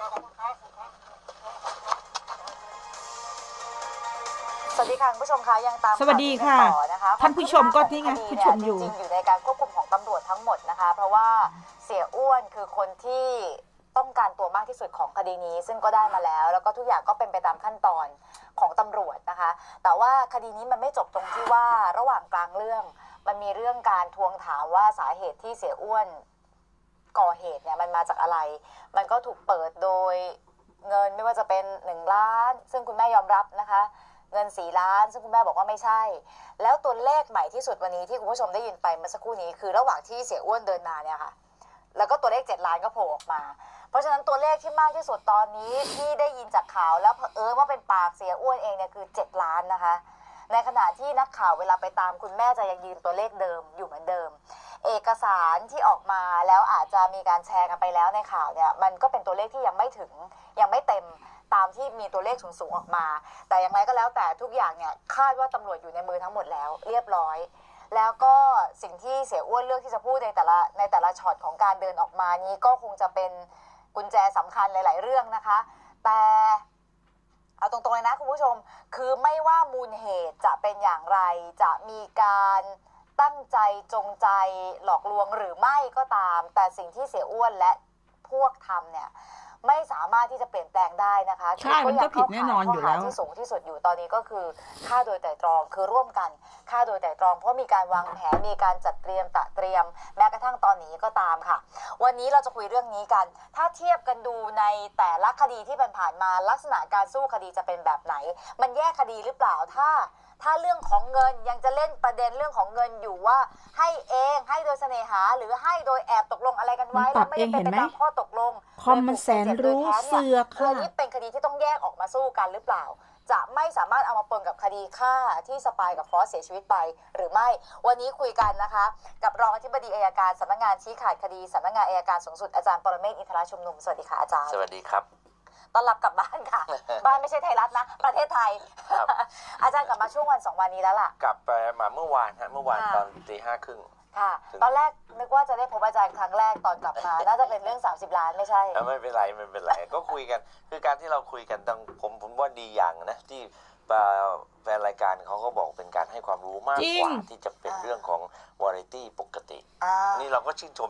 Speaker 6: สวัสดีค่ะคุณผู้ชมคะยังตาม
Speaker 2: สวัสดีค่ะ
Speaker 6: ข่าวนี้กันต่อนะคะ
Speaker 2: ท่านผู้ชมก็นี่ไง
Speaker 6: คดี
Speaker 2: ผู้
Speaker 6: เนี่
Speaker 2: ชมอยู่
Speaker 6: จริงๆอยู่ในการควบคุมของตำรวจทั้งหมดนะคะ เพราะว่าเสียอ้วนคือคนที่ต้องการตัวมากที่สุดของคดีนี้ ซึ่งก็ได้มาแล้ว แล้วก็ทุกอย่างก็เป็นไปตามขั้นตอนของตำรวจนะคะ แต่ว่าคดีนี้มันไม่จบตรงที่ว่าระหว่างกลางเรื่องมันมีเรื่องการทวงถามว่าสาเหตุที่เสียอ้วนก่อเหตุเนี่ยมันมาจากอะไร มันก็ถูกเปิดโดยเงินไม่ว่าจะเป็นหนึ่งล้านซึ่งคุณแม่ยอมรับนะคะเงินสี่ล้านซึ่งคุณแม่บอกว่าไม่ใช่แล้วตัวเลขใหม่ที่สุดวันนี้ที่คุณผู้ชมได้ยินไปเมื่อสักครู่นี้คือระหว่างที่เสียอ้วนเดินมาเนี่ยค่ะแล้วก็ตัวเลขเจ็ดล้านก็โผล่ออกมาเพราะฉะนั้นตัวเลขที่มากที่สุดตอนนี้ที่ได้ยินจากข่าวแล้วเผอิญว่าเป็นปากเสียอ้วนเองเนี่ยคือเจ็ดล้านนะคะในขณะที่นักข่าวเวลาไปตามคุณแม่จะยังยืนตัวเลขเดิมอยู่เหมือนเดิมเอกสารที่ออกมาแล้วอาจจะมีการแชร์กันไปแล้วในข่าวเนี่ยมันก็เป็นตัวเลขที่ยังไม่ถึงยังไม่เต็มตามที่มีตัวเลขสูงๆออกมาแต่อย่างไรก็แล้วแต่ทุกอย่างเนี่ยคาดว่าตำรวจอยู่ในมือทั้งหมดแล้วเรียบร้อยแล้วก็สิ่งที่เสียอ้วนเลือกที่จะพูดในแต่ละในแต่ละช็อตของการเดินออกมานี้ก็คงจะเป็นกุญแจสำคัญหลายๆเรื่องนะคะแต่เอาตรงๆเลยนะคุณผู้ชมคือไม่ว่ามูลเหตุจะเป็นอย่างไรจะมีการตั้งใจจงใจหลอกลวงหรือไม่ก็ตามแต่สิ่งที่เสียอ้วนและพวกทำเนี่ยไม่สามารถที่จะเปลี่ยนแปลงได้นะคะ
Speaker 2: ใช่มันก็ผิดแน่นอนอยู่แล้ว
Speaker 6: ที่สูงที่สุดอยู่ตอนนี้ก็คือฆ่าโดยไตร่ตรองคือร่วมกันฆ่าโดยไตร่ตรองเพราะมีการวางแผนมีการจัดเตรียมตระเตรียมแม้กระทั่งตอนนี้ก็ตามค่ะวันนี้เราจะคุยเรื่องนี้กันถ้าเทียบกันดูในแต่ละคดีที่ผ่านมาลักษณะการสู้คดีจะเป็นแบบไหนมันแยกคดีหรือเปล่าถ้าถ้าเรื่องของเงินยังจะเล่นประเด็นเรื่องของเงินอยู่ว่าให้เองให้โดยเสน่หาหรือให้โดยแอบตกลงอะไรกันไว้แล้วไม่ได้เป็นไปตามข้อตกลง
Speaker 2: คอมมันแสนรู้เสือก
Speaker 6: คือ
Speaker 2: ค่ะ
Speaker 6: นี้เป็นคดีที่ต้องแยกออกมาสู้กันหรือเปล่าจะไม่สามารถเอามาปนกับคดีฆ่าที่สปายกับฟอสเสียชีวิตไปหรือไม่วันนี้คุยกันนะคะกับรองอธิบดีอัยการสำนักงานชี้ขาดคดีสำนักงานอัยการสูงสุดอาจารย์ปรเมศวร์อินทรชุมนุมสวัสดีค่ะอาจารย์
Speaker 3: สวัสดีครับ
Speaker 6: ต้อนรับกลับบ้านค่ะ บ้านไม่ใช่ไทยรัฐนะประเทศไทย
Speaker 3: ครับ
Speaker 6: อาจารย์กลับมาช่วงวันสองวันนี้แล้วล่ะ
Speaker 3: กลับไปมาเมื่อวานฮะเมื่อวาน
Speaker 6: ค่ะ
Speaker 3: ตอนตีห้าครึ่ง
Speaker 6: ค่ะตอนแรกนึกว่าจะได้พบอาจารย์ครั้งแรกตอนกลับมา น่าจะเป็นเรื่องสามสิบล้านไม่ใช่
Speaker 3: เออไม่เป็นไรไม่เป็นไร ก็คุยกันคือการที่เราคุยกันต้องผมผมว่าดีอย่างนะที่แฟนรายการเขาก็บอกเป็นการให้ความรู้มาก
Speaker 2: จริ
Speaker 3: ก
Speaker 2: ง
Speaker 3: ว่าที่จะเป็นเรื่องของวาไรตี้ปกติ
Speaker 6: อ่า
Speaker 3: นี่เราก็ชื่นชมนะ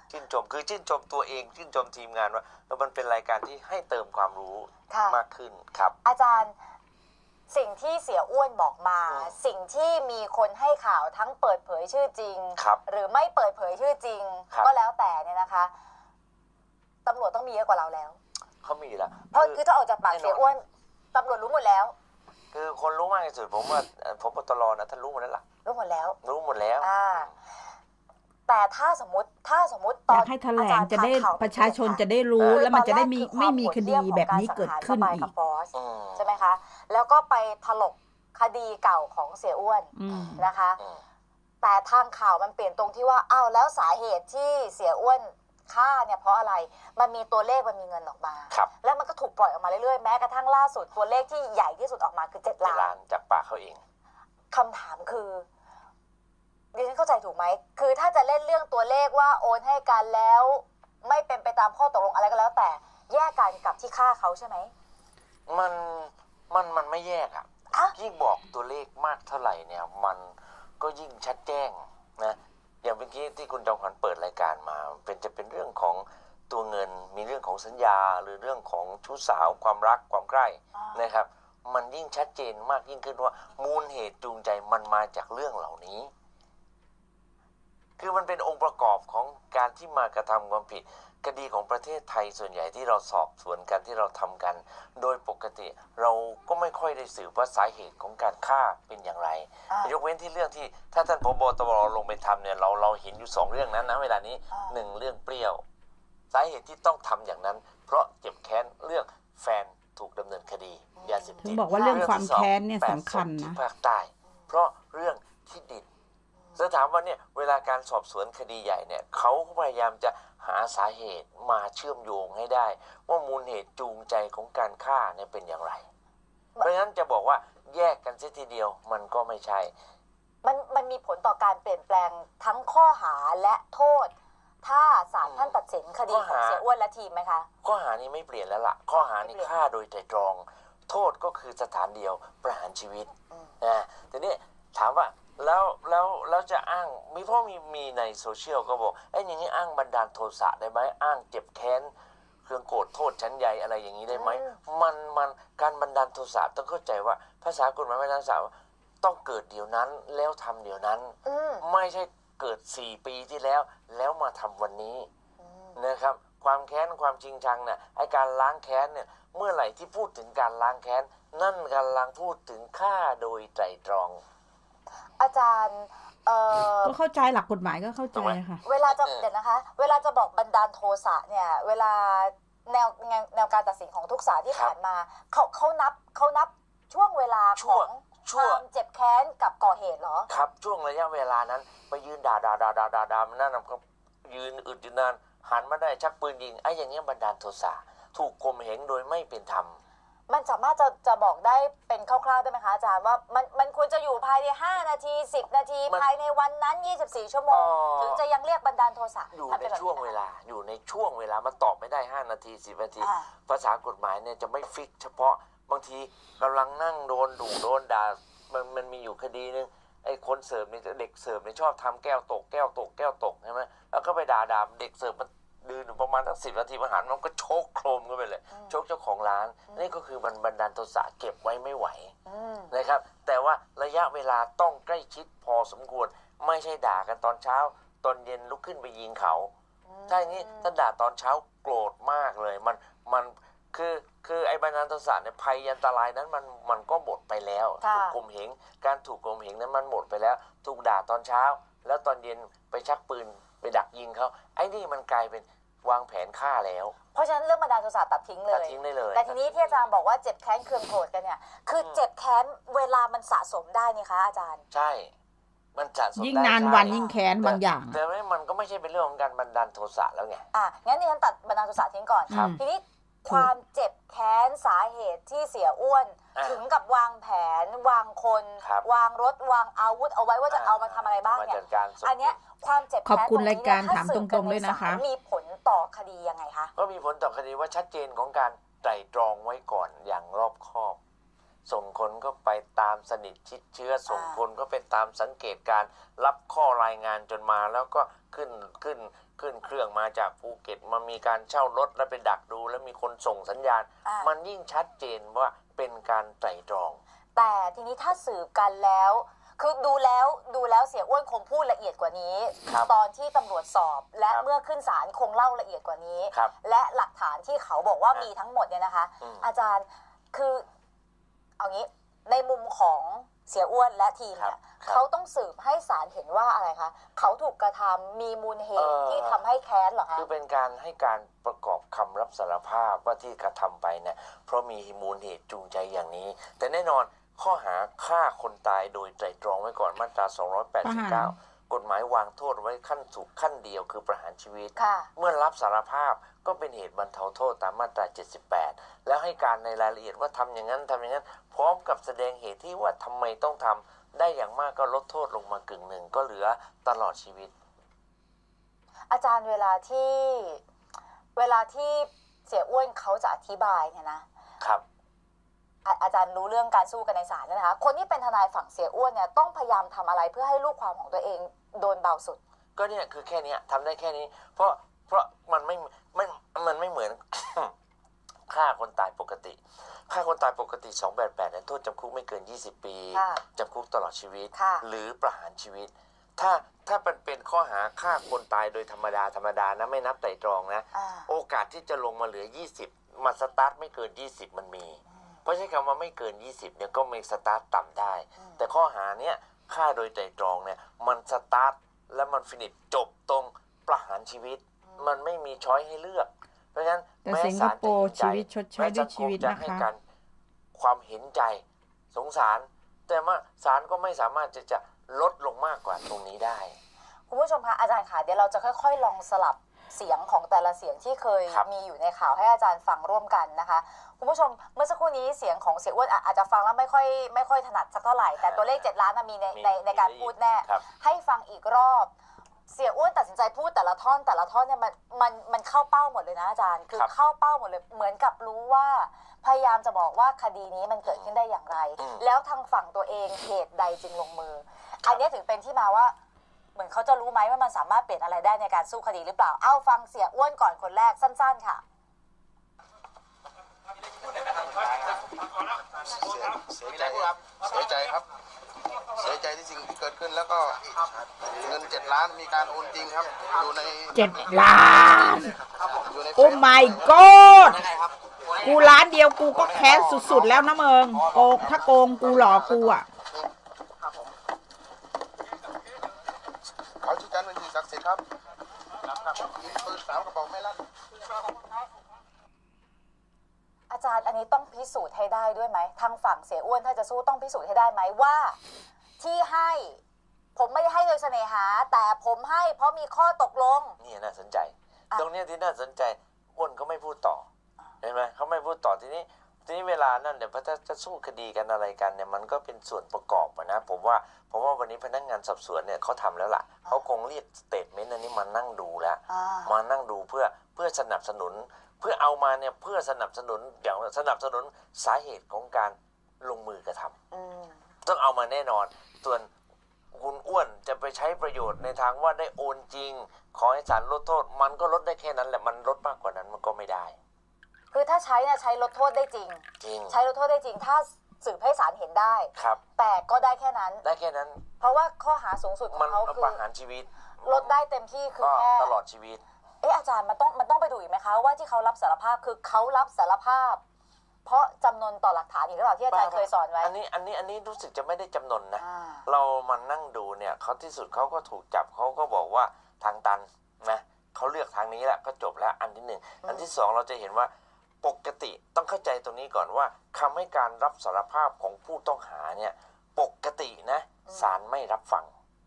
Speaker 3: ชื่นชมคือชื่นชมตัวเองชื่นชมทีมงานว่ามันเป็นรายการที่ให้เติมความรู้
Speaker 6: ค่ะ
Speaker 3: มากขึ้นครับ
Speaker 6: อาจารย์สิ่งที่เสียอ้วนบอกมา
Speaker 3: อืม
Speaker 6: สิ่งที่มีคนให้ข่าวทั้งเปิดเผยชื่อจริง
Speaker 3: ครับ
Speaker 6: หรือไม่เปิดเผยชื่อจริง
Speaker 3: ครับ
Speaker 6: ก็แล้วแต่เนี่ยนะคะตำรวจต้องมีเยอะกว่าเราแล้ว
Speaker 3: เขามีแล้ว
Speaker 6: เพราะคือถ้าออกจากปากเสียอ้วนตำรวจรู้หมดแล้ว
Speaker 3: คือคนรู้มากที่สุดผมว่าเอ่อพบตรนะท่านรู้หมดแล้วล่ะ
Speaker 6: รู้หมดแล้ว
Speaker 3: รู้หมดแล้ว
Speaker 6: อ่า แต่ถ้าสมมติถ้าสมมติต
Speaker 2: อ
Speaker 6: อน
Speaker 2: ยากให้แถล
Speaker 6: อาง จารย์
Speaker 2: จะได้
Speaker 6: ทำข่าว
Speaker 2: ประชาชน
Speaker 6: เปลี่ย
Speaker 2: จะ
Speaker 6: น
Speaker 2: ได้รู้
Speaker 6: คือ
Speaker 2: แล้วมันจะได้มี
Speaker 6: ตอนแรกคือ
Speaker 2: ไม่มี
Speaker 6: ความ
Speaker 2: คดีแบบนี้เกิดขึ้น
Speaker 6: โหด
Speaker 2: อี
Speaker 6: เยี่ยมของการสังหารสปาย
Speaker 2: ก
Speaker 6: กับบอส
Speaker 3: อืม
Speaker 6: ใช่ไหมคะ แล้วก็ไปถลกคดีเก่าของเสียอ้วน
Speaker 2: อืม
Speaker 6: นะคะ
Speaker 3: อืม
Speaker 6: แต่ทางข่าวมันเปลี่ยนตรงที่ว่าอ้าวแล้วสาเหตุที่เสียอ้วนฆ่าเนี่ยเพราะอะไรมันมีตัวเลขมันมีเงินออกมา
Speaker 3: ครับ
Speaker 6: แล้วมันก็ถูกปล่อยออกมาเรื่อยๆแม้กระทั่งล่าสุดตัวเลขที่ใหญ่ที่สุดออกมาคือเจ็ด
Speaker 3: เจ็ด
Speaker 6: ล้า
Speaker 3: ล้าน นจากปากเขาเอง
Speaker 6: คำถามคือดิฉันเข้าใจถูกไหมคือถ้าจะเล่นเรื่องตัวเลขว่าโอนให้กันแล้ว ไม่เป็นไปตามข้อตกลงอะไรก็แล้ว แต่แยกกันกับที่ฆ่าเขาใช่ไหม
Speaker 3: มันมันมันไม่แยกอ่ะ
Speaker 6: อ่ะ
Speaker 3: ยิ่งบอกตัวเลขมากเท่าไหร่เนี่ย มันก็ยิ่งชัดแจ้งนะอย่างเมื่อกี้ที่คุณจอมขวัญเปิดรายการมาเป็นจะเป็นเรื่องของตัวเงินมีเรื่องของสัญญาหรือเรื่องของชู้สาวความรักความใกล้นะครับ มันยิ่งชัดเจนมากยิ่งขึ้นว่ามูลเหตุจูงใจมันมาจากเรื่องเหล่านี้ คือมันเป็นองค์ประกอบของการที่มากระทำความผิดคดีของประเทศไทยส่วนใหญ่ที่เราสอบสวนกันที่เราทำกัน โดยปกติเราก็ไม่ค่อยได้สืบว่าสาเหตุของการฆ่าเป็นอย่างไร
Speaker 6: อ่ะ
Speaker 3: ยกเว้นที่เรื่องที่ถ้าท่านผบตรลงไปทำเนี่ยเราเราเห็นอยู่สองเรื่องนั้นนะเวลานี้
Speaker 6: อ่า
Speaker 3: หนึ่งเรื่องเปรี้ยว สาเหตุที่ต้องทำอย่างนั้น เพราะเจ็บแค้นเรื่องแฟนถูกดำเนินคดียาเสพ
Speaker 2: ถึ
Speaker 3: ติ
Speaker 2: ง
Speaker 3: ด
Speaker 2: บอกว่าเรื่องความ
Speaker 3: ที่สอง
Speaker 2: แค้นเนี่ย
Speaker 3: แปด
Speaker 2: สำคัญ
Speaker 3: ศพที่
Speaker 2: นะ
Speaker 3: ภาคใต้ เพราะเรื่องที่ดินแล้วถามว่าเนี่ยเวลาการสอบสวนคดีใหญ่เนี่ยเขาพยายามจะหาสาเหตุมาเชื่อมโยงให้ได้ ว่ามูลเหตุจูงใจของการฆ่าเนี่ยเป็นอย่างไร เพราะฉะนั้นจะบอกว่าแยกกันเสียทีเดียวมันก็ไม่ใช่
Speaker 6: มันมันมีผลต่อการเปลี่ยนแปลงทั้งข้อหาและโทษ ถ้าศาลท่านตัดสินคดี
Speaker 3: ข้อ
Speaker 6: ของ
Speaker 3: หา
Speaker 6: เสียอ้วนและทีมไหมคะ
Speaker 3: ข้อหานี้ไม่เปลี่ยนแล้วล่ะข้อหานี้
Speaker 6: ไม่เปลี่ยน
Speaker 3: ฆ่าโดยไตร่ตรอง โทษก็คือสถานเดียวประหารชีวิต
Speaker 6: อืม
Speaker 3: นะทีนี้ถามว่าแล้วแล้วแล้วจะอ้างมีเพราะมีมีในโซเชียลก็บอกไอ้ยอย่างนี้อ้างบันดาลโทสะได้ไหมอ้างเจ็บแค้นเครื่องโกรธโทษชั้นใหญ่อะไรอย่างนี้ได้ไหมมันมันการบันดาลโทสะต้องเข้าใจว่าภาษากฎหมายบันดาลโทสะว่าต้องเกิดเดี๋ยวนั้นแล้วทำเดี๋ยวนั้น
Speaker 6: อืม
Speaker 3: ไม่ใช่เกิดสี่ปีที่แล้ว แล้วมาทำวันนี้
Speaker 6: อืม
Speaker 3: นะครับความแค้นความจริงชังเนี่ยไอการล้างแค้นเนี่ยเมื่อไหร่ที่พูดถึงการล้างแค้นนั่นกำลังพูดถึงฆ่าโดยไตร่ตรอง
Speaker 6: อาจารย์เอ่อ
Speaker 2: ก็เข้าใจหลักกฎหมายก็เข้าใจค่ะ
Speaker 6: เวลาจะ
Speaker 3: เออ
Speaker 6: เดี๋ยวนะคะ เวลาจะบอกบันดาลโทสะเนี่ย เวลาแนวแนวแนวการตัดสินของทุกศาลที่ผ่านมาเขาเขานับเขานับช่วงเวลาของค
Speaker 3: ช่ว
Speaker 6: วาง มเจ็บแค้นกับก่อเหตุเหรอ
Speaker 3: ครับช่วงระยะเวลานั้นไปยืนด่าด่าด่าด่าด่าด่ามันนั่นนะก็ยืนอึดอยู่นานหันมาได้ชักปืนยิงไอ้อย่างเงี้ยบันดาลโทสะถูกข่มเหงโดยไม่เป็นธรรม
Speaker 6: มันสามารถจะจะบอกได้เป็นคร่าวๆได้ไหมคะอาจารย์ว่ามันมันควรจะอยู่ภายในห้านาทีสิบนาที
Speaker 3: มัน
Speaker 6: ภายในวันนั้นยี่สิบสี่ชั่วโมง
Speaker 3: อ๋อ
Speaker 6: ถึงจะยังเรียกบันดาลโทสะ
Speaker 3: อยู่
Speaker 6: มัน
Speaker 3: ใน
Speaker 6: ป็นแบบ
Speaker 3: ช่วงเวลาอยู่ในช่วงเวลามันตอบไม่ได้ห้านาทีสิบนาที
Speaker 6: อ่า
Speaker 3: ภาษากฎหมายเนี่ยจะไม่ฟิกเฉพาะบางทีกำลังนั่งโดนดุโดนด่ามันมันมีอยู่คดีนึงไอ้คนเสิร์ฟเนี่ยเด็กเสิร์ฟเนี่ยชอบทำแก้วตกแก้วตกแก้วตกใช่ไหมแล้วก็ไปด่าด่าเด็กเสิร์ฟมันดืนอยู่ประมาณตั้งสิบนาทีมันหันมันก็โชกโครมก็ไปเลยโชกเจ้าของร้านนี่ก็คือมันบันดาลโทสะเก็บไว้ไม่ไหว
Speaker 6: อืม
Speaker 3: นะครับแต่ว่าระยะเวลาต้องใกล้ชิดพอสมควรไม่ใช่ด่ากันตอนเช้า ตอนเย็นลุกขึ้นไปยิงเขาถ้าอย่างนี้ถ้าด่าตอนเช้าโกรธมากเลยมันมันคือคือไอ้บันดาลโทสะเนี่ยภัยอันตรายนั้นมันมันก็หมดไปแล้ว
Speaker 6: ค่ะ
Speaker 3: ถูกข่มเหงการถูกข่มเหงนั้นมันหมดไปแล้ว ถูกด่าตอนเช้า แล้วตอนเย็นไปชักปืนไปดักยิงเขาไอ้นี่มันกลายเป็นวางแผนฆ่าแล้ว
Speaker 6: เพราะฉะนั้นเรื่องบันดาลโทสะตัดทิ้งเล
Speaker 3: ตัด
Speaker 6: ย
Speaker 3: ทิ้งได้เลย
Speaker 6: แต่ทีนี้ที่อาจารย์บอกว่าเจ็บแค้นเคืองโกรธกันเนี่ย คือเจ็บแค้นเวลามันสะสมได้นี่คะอาจารย์
Speaker 3: ใช่มันจะสม
Speaker 2: ยิ่ง
Speaker 3: ได้
Speaker 2: นาน
Speaker 3: ใช่
Speaker 2: วันยิ่งแค้นบางอย่าง
Speaker 3: แต่ไม่มันก็ไม่ใช่เป็นเรื่องของการบันดาลโทสะแล้วไง
Speaker 6: อ่ะงั้นดิฉันตัดบันดาลโทสะทิ้งก่อน
Speaker 2: ครับ
Speaker 6: ทีนี้ความเจ็บแค้นสาเหตุที่เสียอ้วน
Speaker 3: อ่ะ
Speaker 6: ถึงกับวางแผน วางคน
Speaker 3: ครับ
Speaker 6: วางรถวางอาวุธเอาไว้ว่าจะเอามาทำอะไรบ้าง
Speaker 3: มา
Speaker 6: เนี่
Speaker 3: จั
Speaker 6: ย
Speaker 3: ดการศพ
Speaker 6: อันเนี้ยความเจ็บ
Speaker 2: ขอบ
Speaker 6: แค้น
Speaker 2: คุณ
Speaker 6: ตรงนี้
Speaker 2: รายการ
Speaker 6: เนี่ย
Speaker 2: ถาม
Speaker 6: ถ้สืบ
Speaker 2: ตรงๆด้วยนะคะ
Speaker 6: กัใศาลมีผลต่อคดียังไงคะ
Speaker 3: ก็มีผลต่อคดีว่าชัดเจนของการไตร่ตรองไว้ก่อนอย่างรอบคอบ ส่งคนก็ไปตามสนิทชิดเชื้อ ส่งคนก็ไปตามสังเกตการรับข้อรายงานจนมาแล้วก็ขึ้นขึ้นขึ้นเครื่องมาจากภูเก็ตมามีการเช่ารถแล้วไปดักดูแล้วมีคนส่งสัญญาณ
Speaker 6: อ่ามั
Speaker 3: มันยิ่งชัดเจนว่าเป็นการไตร่ตรอง
Speaker 6: แต่ทีนี้ถ้าสืบกันแล้ว คือดูแล้วดูแล้วเสียอ้วนคงพูดละเอียดกว่านี้
Speaker 3: ครับ
Speaker 6: ตอนที่ตำรวจสอบและ
Speaker 3: ครับ
Speaker 6: เมื่อขึ้นศาลคงเล่าละเอียดกว่านี้
Speaker 3: ครับ
Speaker 6: และหลักฐานที่เขาบอกว่า
Speaker 3: ครับ
Speaker 6: มีทั้งหมดเนี่ยนะคะ
Speaker 3: อืม
Speaker 6: อาจารย์คือเอางี้ในมุมของเสียอ้วนและทีม
Speaker 3: ครั
Speaker 6: เนี่
Speaker 3: บ
Speaker 6: ย
Speaker 3: ครับ
Speaker 6: เขาต้องสืบให้ศาลเห็นว่าอะไรคะเขาถูกกระทำมีมูลเหตุ
Speaker 3: เอ่อ
Speaker 6: ที่ทำให้แค้นเหรอคะ
Speaker 3: คือเป็นการให้การประกอบคำรับสารภาพว่าที่กระทำไปเนี่ยเพราะมีมูลเหตุจูงใจอย่างนี้ แต่แน่นอนข้อหาฆ่าคนตายโดยไตร่ตรองไว้ก่อนมาตราสองร้อยแปดสิบเก้ากฎหมายวางโทษไว้ขั้นสูงขั้นเดียวคือประหารชีวิต
Speaker 6: ค่ะ
Speaker 3: เมื่อรับสารภาพก็เป็นเหตุบรรเทาโทษตามมาตราเจ็ดสิบแปดแล้วให้การในรายละเอียดว่าทำอย่างนั้นทำอย่างนั้นพร้อมกับแสดงเหตุที่ว่าทำไมต้องทำได้อย่างมากก็ลดโทษลงมากึ่งหนึ่งก็เหลือตลอดชีวิต
Speaker 6: อาจารย์เวลาที่เวลาที่เสียอ้วนเขาจะอธิบายเนี่ยนะครับ อาอาจารย์รู้เรื่องการสู้กันในศาลนะคะคนที่เป็นทนายฝั่งเสียอ้วนเนี่ยต้องพยายามทำอะไรเพื่อให้ลูกความของตัวเองโดนเบาสุด
Speaker 3: ก็เนี่ยคือแค่เนี้ยทำได้แค่นี้ เพราะเพราะมันไม่ไม่มันไม่เหมือน ฆ่าคนตายปกติฆ่าคนตายปกติสองแปดแปดเนี่ยโทษจำคุกไม่เกินยี่สิบปี
Speaker 6: ค่ะ
Speaker 3: จำคุกตลอดชีวิต
Speaker 6: ค่ะ
Speaker 3: หรือประหารชีวิต ถ้าถ้าเป็นเป็นข้อหาฆ่าคนตายโดยธรรมดาธรรมดานะไม่นับไตร่ตรองนะ
Speaker 6: อ่า
Speaker 3: โอกาสที่จะลงมาเหลือยี่สิบมาสตาร์ทไม่เกินยี่สิบมันมี เพราะใช้คำว่าไม่เกินยี่สิบเนี่ยก็มีสตาร์ทต่ำได้ แต่ข้อหาเนี้ยฆ่าโดยไตร่ตรองเนี่ยมันสตาร์ทแล้วมันฟินิชจบตรงประหารชีวิต มันไม่มีช้อยให้เลือก เพราะฉะนั้น
Speaker 2: แต่
Speaker 3: แม้
Speaker 2: สิงค
Speaker 3: ศาล
Speaker 2: โป
Speaker 3: จะ
Speaker 2: ร์
Speaker 3: เห็นใจ
Speaker 2: ชีวิตชดใช้ด้วยชีวิต
Speaker 3: แม้สังคมจะ
Speaker 2: นะ
Speaker 3: ให้
Speaker 2: คะ
Speaker 3: การความเห็นใจสงสาร แต่ว่าศาลก็ไม่สามารถจะจะลดลงมากกว่าตรงนี้ได้
Speaker 6: คุณผู้ชมคะอาจารย์ค่ะเดี๋ยวเราจะค่อยๆ ลองสลับเสียงของแต่ละเสียงที่เคย
Speaker 3: ครับ
Speaker 6: มีอยู่ในข่าวให้อาจารย์ฟังร่วมกันนะคะคุณผู้ชมเมื่อสักครู่นี้เสียงของเสียอ้วนอ่ะอาจจะฟังแล้วไม่ค่อยไม่ค่อยถนัดสักเท่าไหร่แต่ตัวเลขเจ็ดล้านน่ะมีใน
Speaker 3: มี
Speaker 6: ในในการ
Speaker 3: มีได้ยิน
Speaker 6: พูดแน่
Speaker 3: ครับ
Speaker 6: ให้ฟังอีกรอบเสียอ้วนตัดสินใจพูดแต่ละท่อนแต่ละท่อนเนี่ยมันมันมันเข้าเป้าหมดเลยนะอาจารย์คือเข้าเป้าหมดเลยเหมือนกับรู้ว่า พยายามจะบอกว่าคดีนี้มันเกิดขึ้นได้อย่างไร
Speaker 3: อืม
Speaker 6: แล้วทางฝั่งตัวเองเหตุใดจึงลงมือ อันนี้ถึงเป็นที่มาว่า เหมือนเขาจะรู้ไหมว่ามันสามารถเปลี่ยนอะไรได้ในการสู้คดีหรือเปล่า เอาฟังเสียอ้วนก่อนคนแรกสั้นๆค่ะ
Speaker 5: เสียใจครับเสียใจครับ เสียใจที่สิ่งที่เกิดขึ้นแล้วก็เงินเจ็ดล้านมีการโอนจริงครับ อยู่ใน
Speaker 2: เจ็ดล้าน
Speaker 5: อยู่ใน
Speaker 2: โอ้ my god กูล้านเดียวกูก็แค้นสุดๆแล้วนะเมืองโกงถ้าโกงกูหลอกกูอ่ะ
Speaker 5: เขาชื่อจันทร์เป็นสิ่งศักดิ์สิทธิ์ครับยิงปืนสามกระบอกไม่ลั่น
Speaker 6: อาจารย์อันนี้ต้องพิสูจน์ให้ได้ด้วยไหมทางฝั่งเสียอ้วนถ้าจะสู้ต้องพิสูจน์ให้ได้ไหมว่า ที่ให้ผมไม่ได้ให้โดยเสน่หา แต่ผมให้เพราะมีข้อตกลง
Speaker 3: นี่น่าสนใจ
Speaker 6: อ่ะ
Speaker 3: ตรงเนี้ยที่น่าสนใจอ้วนก็ไม่พูดต่อเห็นไหมเขาไม่พูดต่อทีนี้ทีนี้เวลานั่นเนี่ยพอถ้าจะสู้คดีกันอะไรกันเนี่ยมันก็เป็นส่วนประกอบอะนะผมว่าผมว่าวันนี้พนักงานสอบสวนเนี่ยเขาทำแล้วล่ะเขาคงเรียกสเตทเมนต์อันนี้มานั่งดูแล้ว
Speaker 6: อ่า
Speaker 3: มานั่งดูเพื่อเพื่อสนับสนุน เพื่อเอามาเนี่ยเพื่อสนับสนุนอย่างสนับสนุนสาเหตุของการลงมือกระทำ
Speaker 6: อืม
Speaker 3: ต้องเอามาแน่นอน ส่วนคุณอ้วนจะไปใช้ประโยชน์ในทางว่าได้โอนจริง ขอให้ศาลลดโทษ มันก็ลดได้แค่นั้นแหละ มันลดมากกว่านั้นมันก็ไม่ได้
Speaker 6: คือถ้าใช้เนี่ยใช้ลดโทษได้จริง
Speaker 3: จริง
Speaker 6: ใช้ลดโทษได้จริง ถ้าสืบให้ศาลเห็นได้
Speaker 3: ครับ
Speaker 6: แต่ก็ได้แค่นั้น
Speaker 3: ได้แค่นั้น
Speaker 6: เพราะว่าข้อหาสูงสุดขอ
Speaker 3: มัน
Speaker 6: งเขาคือ
Speaker 3: ประหารชีวิต
Speaker 6: ลดได้เต็มที่คือ
Speaker 3: ก็
Speaker 6: แค่
Speaker 3: ตลอดชีวิต
Speaker 6: เอออาจารย์มันต้องมันต้องไปดูอีกไหมคะว่าที่เขารับสารภาพคือเขารับสารภาพ เพราะจำนวนต่อหลักฐานอีกหรือเปล่าที่อาจารย์เคยสอนไว้
Speaker 3: อันนี้อันนี้อันนี้รู้สึกจะไม่ได้จำนวนนะ
Speaker 6: อ่า
Speaker 3: เรามานั่งดูเนี่ยเขาที่สุดเขาก็ถูกจับเขาก็บอกว่าทางตันนะเขาเลือกทางนี้แหละก็จบแล้วอันที่หนึ่งอันที่สองเราจะเห็นว่าปกติต้องเข้าใจตรงนี้ก่อนว่าคำให้การรับสารภาพของผู้ต้องหาเนี่ยปกตินะศาลไม่รับฟัง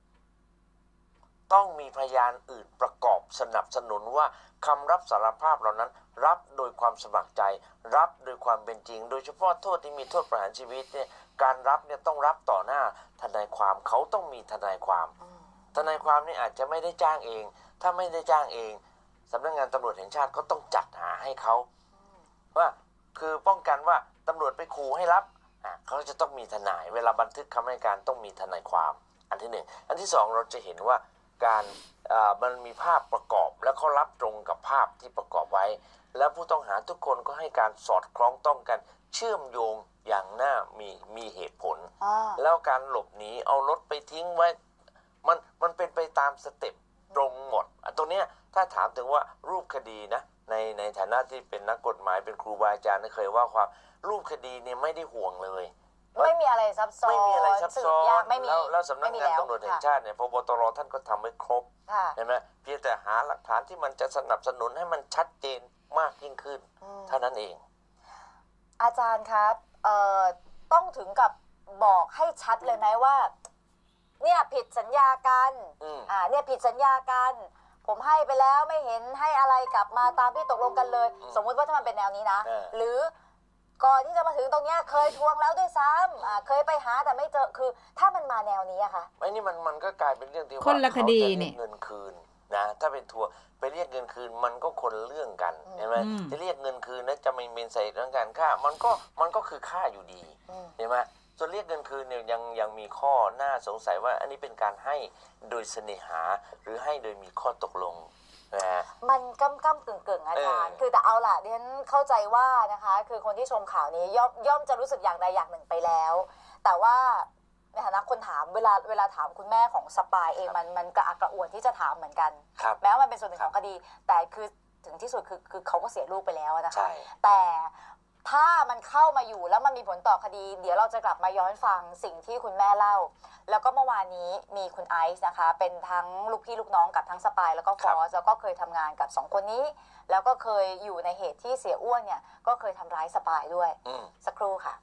Speaker 3: ต้องมีพยานอื่นประกอบสนับสนุนว่าคำรับสารภาพเหล่านั้น รับโดยความสมัครใจ รับโดยความเป็นจริง โดยเฉพาะโทษที่มีโทษประหารชีวิตเนี่ยการรับเนี่ยต้องรับต่อหน้าทนายความเขาต้องมีทนายความ ทนายความนี่อาจจะไม่ได้จ้างเอง ถ้าไม่ได้จ้างเองสำนักงานตำรวจแห่งชาติก็ต้องจัดหาให้เขาว่าคือป้องกันว่าตำรวจไปขู่ให้รับอ่ะเขาจะต้องมีทนาย เวลาบันทึกคำให้การต้องมีทนายความ อันที่หนึ่งอันที่สองเราจะเห็นว่าการอ่ามันมีภาพประกอบแล้วเขารับตรงกับภาพที่ประกอบไว้ แล้วผู้ต้องหาทุกคนก็ให้การสอดคล้องต้องกันเชื่อมโยงอย่างน่ามีมีเหตุผล
Speaker 6: อ่า
Speaker 3: แล้วการหลบหนีเอารถไปทิ้งไว้มันมันเป็นไปตามสเต็ปตรงหมดอ่ะตรงเนี้ยถ้าถามถึงว่ารูปคดีนะในในฐานะที่เป็นนักกฎหมายเป็นครูบาอาจารย์เคยว่าความรูปคดีเนี่ยไม่ได้ห่วงเลย
Speaker 6: ไม่มีอะไรซับซ้อน
Speaker 3: ไม่มีอะไรซับซ้อ
Speaker 6: สืยาน กไม่มี
Speaker 3: แล้วแล้วสำนัก
Speaker 6: ไม่มี
Speaker 3: งาน
Speaker 6: แล้ว
Speaker 3: ตำรวจแห่ง
Speaker 6: ค่ะ
Speaker 3: ชาติเนี่ยพบตรท่านก็ทำไว้ครบ
Speaker 6: ค่ะ
Speaker 3: ใช่ไหมเพียงแต่หาหลักฐานที่มันจะสนับสนุนให้มันชัดเจนมากยิ่งขึ้น
Speaker 6: อืม
Speaker 3: เท่านั้นเอง
Speaker 6: อาจารย์ครับเอ่อต้องถึงกับบอกให้ชัดเลยไหมว่า เนี่ยผิดสัญญากัน
Speaker 3: อืม
Speaker 6: อ่าเนี่ยผิดสัญญากัน ผมให้ไปแล้วไม่เห็นให้อะไรกลับมาตามที่ตกลงกันเลย สมมุติว่าถ้ามันเป็นแนวนี้นะ
Speaker 3: เออ
Speaker 6: หรือก่อนที่จะมาถึงตรงเนี้ยเคยทวงแล้วด้วยซ้ำอ่าเคยไปหาแต่ไม่เจอคือ ถ้ามันมาแนวนี้อะคะ
Speaker 3: ไอ้นี่มันมันก็กลายเป็นเรื่องที่ว่า
Speaker 2: คนละคดี
Speaker 3: เขาจะ
Speaker 2: นี่
Speaker 3: เรียกเงินคืนนะถ้าเป็นทัวร์ไปเรียกเงินคืนมันก็คนละเรื่องกันใช่ไหม
Speaker 2: อืม
Speaker 3: จะเรียกเงินคืนนะจะไม่เป็นใส่เรื่องการค่ามันก็มันก็คือค่าอยู่ดี
Speaker 6: อืม
Speaker 3: ใช่ไหมส่วนเรียกเงินคืนเนี่ยยังยังมีข้อน่าสงสัยว่าอันนี้เป็นการให้โดยเสน่หาหรือให้โดยมีข้อตกลงนะฮะ
Speaker 6: มันก้ำก้ำกึ่งกึ่งๆอาจารย์
Speaker 3: เออ
Speaker 6: คือแต่เอาล่ะดิฉันเข้าใจว่านะคะ คือคนที่ชมข่าวนี้ย่อมย่อมจะรู้สึกอย่างใดอย่างหนึ่งไปแล้ว แต่ว่าในฐานะคนถามเวลาเวลาถามคุณแม่ของสปายเองมันมันกระอักกระอ่วนที่จะถามเหมือนกัน
Speaker 3: ครับ
Speaker 6: แม้ว่ามันเป็นส่วนหนึ่ง
Speaker 3: ครั
Speaker 6: ข
Speaker 3: บ
Speaker 6: องคดี แต่คือถึงที่สุดคือคือเขาก็เสียลูกไปแล้วนะ
Speaker 3: ใช่
Speaker 6: คะแต่ถ้ามันเข้ามาอยู่แล้วมันมีผลต่อคดี เดี๋ยวเราจะกลับมาย้อนฟังสิ่งที่คุณแม่เล่า แล้วก็เมื่อวานนี้มีคุณไอซ์นะคะ เป็นทั้งลูกพี่ลูกน้องกับทั้งสปายแล้วก็ฟอสแล้วก็เคยทำงานกับสองคนนี้ แล้วก็เคยอยู่ในเหตุที่เสียอ้วนเนี่ยก็เคยทำร้ายสปายด้วย
Speaker 3: อืม
Speaker 6: สักครู่ค่ะ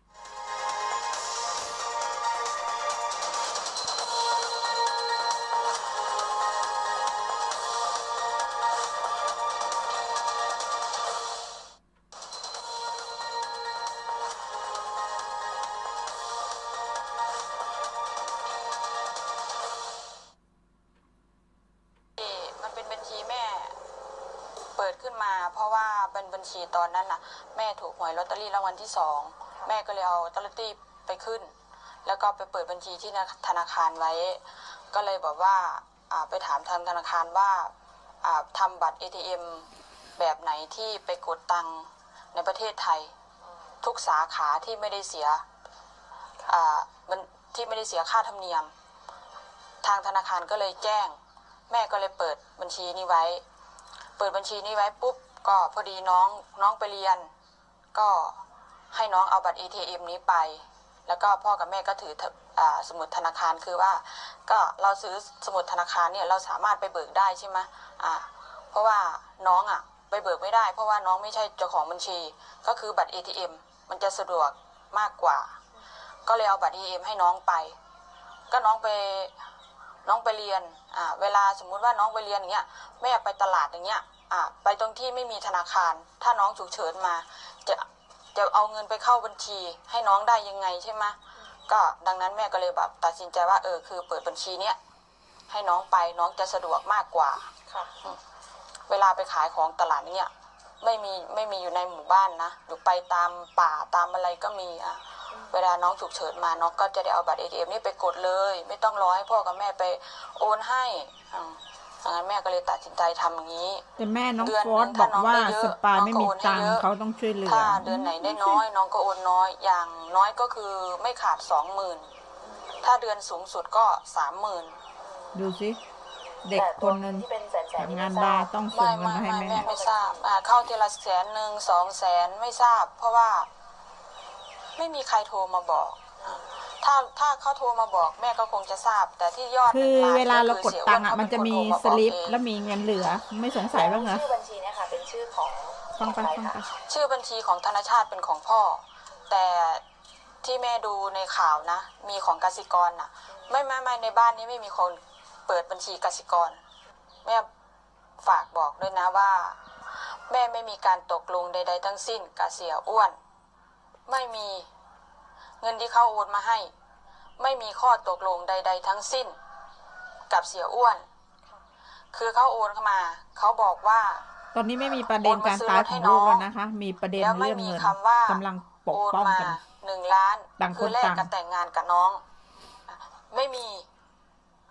Speaker 4: มันเป็นบัญชีแม่เปิดขึ้นมา เพราะว่าเป็นบัญชีตอนนั้นน่ะแม่ถูกหวยลอตเตอรี่รางวัลที่สองแม่ก็เลยเอาลอตเตอรี่ไปขึ้น แล้วก็ไปเปิดบัญชีที่ธนาคารไว้ ก็เลยบอกว่าอ่าไปถามทางธนาคารว่าอ่าทำบัตร เอ ที เอ็ม แบบไหนที่ไปกดตังค์ในประเทศไทย ทุกสาขาที่ไม่ได้เสียอ่ามันที่ไม่ได้เสียค่าธรรมเนียม ทางธนาคารก็เลยแจ้ง แม่ก็เลยเปิดบัญชีนี้ไว้ เปิดบัญชีนี้ไว้ปุ๊บก็พอดีน้องน้องไปเรียน ก็ให้น้องเอาบัตร เอ ที เอ็ม นี้ไป แล้วก็พ่อกับแม่ก็ถืออ่าสมุดธนาคารคือว่า ก็เราซื้อสมุดธนาคารเนี่ยเราสามารถไปเบิกได้ใช่ไหมอ่าเพราะว่าน้องอ่ะไปเบิกไม่ได้ เพราะว่าน้องไม่ใช่เจ้าของบัญชี ก็คือบัตร เอ ที เอ็ม มันจะสะดวกมากกว่า ก็เลยเอาบัตร เอ ที เอ็ม ให้น้องไป ก็น้องไปน้องไปเรียนอ่าเวลาสมมุติว่าน้องไปเรียนอย่างเงี้ยแม่ไปตลาดอย่างเงี้ยอ่าไปตรงที่ไม่มีธนาคาร ถ้าน้องฉุกเฉินมาจะจะเอาเงินไปเข้าบัญชีให้น้องได้ยังไงใช่ไหมก็ดังนั้นแม่ก็เลยแบบตัดสินใจว่าเออคือเปิดบัญชีเนี้ยให้น้องไปน้องจะสะดวกมากกว่าเวลาไปขายของตลาดเนี้ยไม่มีไม่มีอยู่ในหมู่บ้านนะอยู่ไปตามป่าตามอะไรก็มีอ่ะเวลาน้องฉุกเฉินมาน้องก็จะได้เอาบัตร เอ ที เอ็ม นี่ไปกดเลยไม่ต้องรอให้พ่อกับแม่ไปโอนให้อ่าดังนั้นแม่ก็เลยตัดสินใจทำอย่างนี้
Speaker 2: แต่แม่น้อง
Speaker 4: เดือน
Speaker 2: โฟร์
Speaker 4: หนึ่ง
Speaker 2: บอก
Speaker 4: ถ้าน้อง
Speaker 2: ว่า
Speaker 4: ได้เยอะ
Speaker 2: สปาย
Speaker 4: น้อง
Speaker 2: ไม่
Speaker 4: ก็
Speaker 2: มี
Speaker 4: โอนให้
Speaker 2: ตัง
Speaker 4: เย
Speaker 2: ค์
Speaker 4: อะ
Speaker 2: เขาต้องช่วยเหลือ
Speaker 4: ถ้าเดือนไหนได้น้อยน้องก็โอนน้อยอย่างน้อยก็คือไม่ขาดสองหมื่นถ้าเดือนสูงสุดก็สามหมื่น
Speaker 2: ดูสิ เด็กคนนึง
Speaker 6: ที่เป็นแสนๆ
Speaker 2: ทำงานบาร์ต้องส่
Speaker 4: ไม่
Speaker 2: งเงิน
Speaker 4: ไม่
Speaker 2: มาให้
Speaker 4: ไม่
Speaker 2: แม่
Speaker 4: แม่ไม่ทราบอ่าเข้าทีละแสนหนึ่งสองแสนไม่ทราบ เพราะว่าไม่มีใครโทรมาบอกอ่าถ้าถ้าเขาโทรมาบอกแม่ก็คงจะทราบ แต่ที่ยอด
Speaker 2: คือ
Speaker 4: หนึ่งล้น
Speaker 2: เวลาเรากดตังค์
Speaker 4: ก็
Speaker 2: อ่ะ
Speaker 4: คือ
Speaker 2: มันจะมี
Speaker 4: เสียอ้วนเขาเป็นคนโทรมาบอก
Speaker 2: สลิป
Speaker 4: เอง
Speaker 2: แล้วมีเงินเหลือ ไม่สงสัยบ้างเหรอ
Speaker 6: ชื่อบัญชีเนี่ยค่ะเป็นชื่อของ
Speaker 2: ฟังไปฟังไป
Speaker 4: ชื่อบัญชีของธนาชาติเป็นของพ่อ แต่ที่แม่ดูในข่าวนะ มีของกสิกรน่ะ ไม่ไม่ไม่ในบ้านนี้ไม่มีคนเปิดบัญชีกสิกร แม่ฝากบอกด้วยนะว่า แม่ไม่มีการตกลงใดๆทั้งสิ้นกับเสียอ้วน ไม่มีเงินที่เขาโอนมาให้ ไม่มีข้อตกลงใดๆทั้งสิ้นกับเสียอ้วน คือเขาโอนเข้ามาเขาบอกว่า
Speaker 2: ตอนนี้ไม่มีประเด็นการตายของลูกแล้วนะคะ มีประเด็น
Speaker 4: แล้วไม่
Speaker 2: เรื่อง
Speaker 4: มี
Speaker 2: เงิน
Speaker 4: คำว่าก
Speaker 2: ำลังปก
Speaker 4: โอน
Speaker 2: ป้อง
Speaker 4: มา
Speaker 2: กัน
Speaker 4: หนึ่งล้าน
Speaker 2: ต่างคน
Speaker 4: คือแลก
Speaker 2: ต่าง
Speaker 4: กับแต่งงานกับน้อง ไม่มี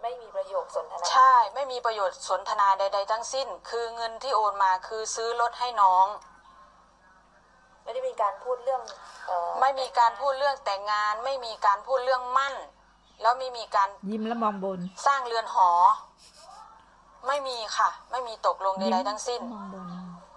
Speaker 6: ไม่มีประโยชน์สนทนา
Speaker 4: ใช่ไม่มีประโยชน์สนทนาใดๆทั้งสิ้น คือเงินที่โอนมาคือซื้อรถให้น้อง
Speaker 6: ไม่ได้มีการพูดเรื่องเอ่อ
Speaker 4: ไม่มีการพูดเรื่องแต่งงาน ไม่มีการพูดเรื่องมั่น แล้วไม่มีการ
Speaker 2: ยิ้มแล้วมองบน
Speaker 4: สร้างเรือนหอ ไม่มีค่ะ ไม่มีตกลงใดๆทั้งสิ้น
Speaker 2: มองบน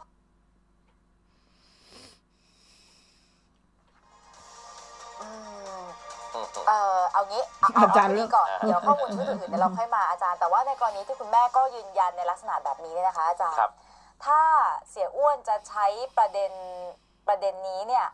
Speaker 6: อืมเอ่อเอางี้เอาเอา
Speaker 2: อาจารย์
Speaker 6: เอา
Speaker 2: เลื
Speaker 6: นี้
Speaker 2: อก
Speaker 6: ก่อนเดี๋ยวข้อมูลชุดอื่นๆเดี๋ยวเราค่อยมาอาจารย์แต่ว่าในกรณีที่คุณแม่ก็ยืนยันในลักษณะแบบนี้เนี่ยนะคะอาจารย์
Speaker 3: ครับ
Speaker 6: ถ้าเสียอ้วนจะใช้ประเด็นประเด็นนี้เนี่ย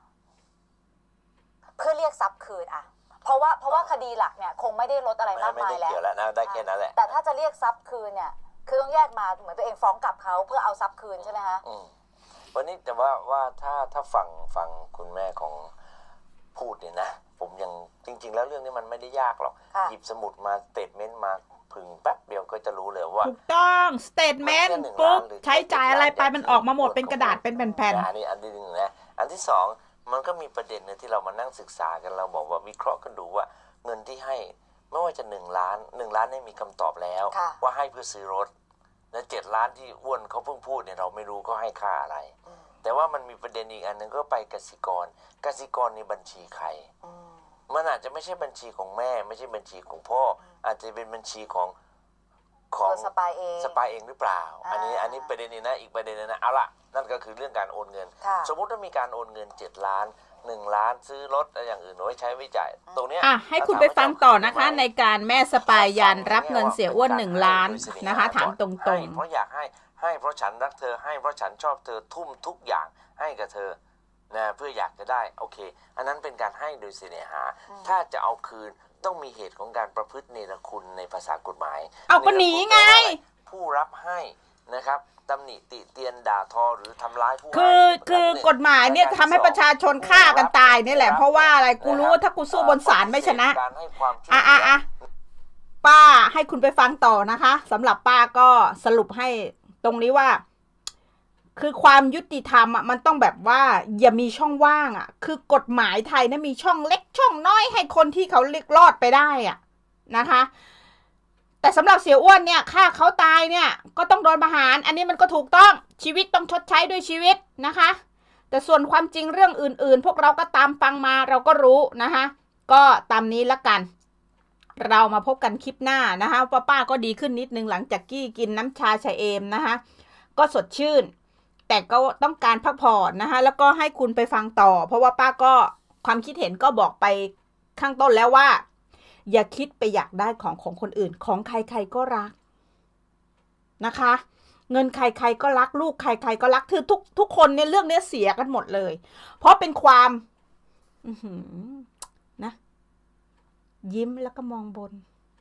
Speaker 6: เพื่อเรียกทรัพย์คืนอะเพราะว่าเพราะว่าคดีหลักเนี่ยคงไม่ได้ลดอะไรมาก
Speaker 3: ไม่
Speaker 6: มาย
Speaker 3: ได้
Speaker 6: แล้ว
Speaker 3: เกี่ยวแล้วนะได้แค่นั้นแหละ
Speaker 6: แต่ถ้าจะเรียกทรัพย์คืนเนี่ยคือต้องแยกมาเหมือนตัวเองฟ้องกลับเขาเพื่อเอาทรัพย์คืนใช่ไหมคะ
Speaker 3: อืมวันนี้แต่ว่าว่าถ้าถ้าฝั่งฝั่งคุณแม่ของพูดเนี่ยนะผมยังจริง ๆ แล้วเรื่องนี้มันไม่ได้ยากหรอก
Speaker 6: ค่ะ
Speaker 3: หยิบสมุดมาสเตทเมนต์มาพึงแป๊บเดียวก็จะรู้เลยว่า
Speaker 2: ถูกต้องสเตทเมนต์ปุ๊บใช้จ่ายอะไรไปมันออกมาหมดเป็นกระดาษเป็นแผ่น
Speaker 3: อันนี้อันที่หนึ่งนะอันที่สองมันก็มีประเด็นนึงที่เรามานั่งศึกษากันเราบอกว่าวิเคราะห์กันดูว่าเงินที่ให้ไม่ว่าจะหนึ่งล้านหนึ่งล้านนี่มีคำตอบแล้ว
Speaker 6: ค่ะ
Speaker 3: ว่าให้เพื่อซื้อรถและเจ็ดล้านที่อ้วนเขาเพิ่งพูดเนี่ยเราไม่รู้ก็ให้ค่าอะไร แต่ว่ามันมีประเด็นอีกอันหนึงก็ไปกสิกรกสิกรในบัญชีใคร
Speaker 6: อืม
Speaker 3: มันอาจจะไม่ใช่บัญชีของแม่ ไม่ใช่บัญชีของพ่อ อาจจะเป็นบัญชีของของ
Speaker 6: ตัวสปายเอง
Speaker 3: สปายเองหรือเปล่า
Speaker 6: อ่า
Speaker 3: อันนี้อันนี้ประเด็นนี้นะอีกประเด็นนึงนะเอาละนั่นก็คือเรื่องการโอนเงิน
Speaker 6: ค่ะ
Speaker 3: สมมุติว่ามีการโอนเงินเจ็ดล้านหนึ่งล้านซื้อรถอะไรอย่างอื่นไว้ใช้ไว้จ่ายตรงเนี้ย
Speaker 2: ๆอ่ะให้คุณไปฟังต่อนะคะ ในการแม่สปายยันรับเงินเสียอ้วนหนึ่งล้านนะคะ ถามตรง
Speaker 3: ให้เพราะอยากให้ให้เพราะฉันรักเธอให้เพราะฉันชอบเธอทุ่มทุกอย่างให้กับเธอนะเพื่ออยากจะได้โอเค อันนั้นเป็นการให้โดยเสน่หา ถ้าจะเอาคืนต้องมีเหตุของการประพฤติเนรคุณในภาษากฎหมาย
Speaker 2: ๆเอาก็หนีไง
Speaker 3: ผู้รับให้นะครับตำหนิติเตียนด่าทอหรือทำร้ายผู้ให้
Speaker 2: คือคือกฎหมายเนี่ยทำให้ประชาชนฆ่ากันตายนี่แหละ เพราะว่าอะไรกูรู้ว่าถ้ากูสู้บนศาลไม่ชนะ
Speaker 3: การให้ความช่วย
Speaker 2: อ่ะ
Speaker 3: เหลื
Speaker 2: อ่ะอ่ะป้าให้คุณไปฟังต่อนะคะสำหรับป้าก็สรุปให้ตรงนี้ว่า คือความยุติธรรมอ่ะมันต้องแบบว่าอย่ามีช่องว่างอ่ะ คือกฎหมายไทยนะมีช่องเล็กช่องน้อยให้คนที่เขาเล็กรอดไปได้อ่ะนะคะ แต่สำหรับเสียอ้วนเนี่ยฆ่าเขาตายเนี่ยก็ต้องโดนประหาร อันนี้มันก็ถูกต้องชีวิตต้องชดใช้ด้วยชีวิตนะคะ แต่ส่วนความจริงเรื่องอื่นๆ พวกเราก็ตามฟังมาเราก็รู้นะคะก็ตามนี้ละกัน เรามาพบกันคลิปหน้านะคะป้าป้าก็ดีขึ้นนิดนึงหลังจากกี้กินน้ำชาชาเอมนะคะก็สดชื่น แต่ก็ต้องการพักผ่อนนะคะแล้วก็ให้คุณไปฟังต่อ เพราะว่าป้าก็ความคิดเห็นก็บอกไปข้างต้นแล้วว่าอย่าคิดไปอยากได้ของของคนอื่นของใครๆก็รักนะคะเงินใครๆก็รักลูกใครๆก็รักคือทุกทุกคนเนี่ยเรื่องนี้เสียกันหมดเลยเพราะเป็นความอือหือนะยิ้มแล้วก็มองบน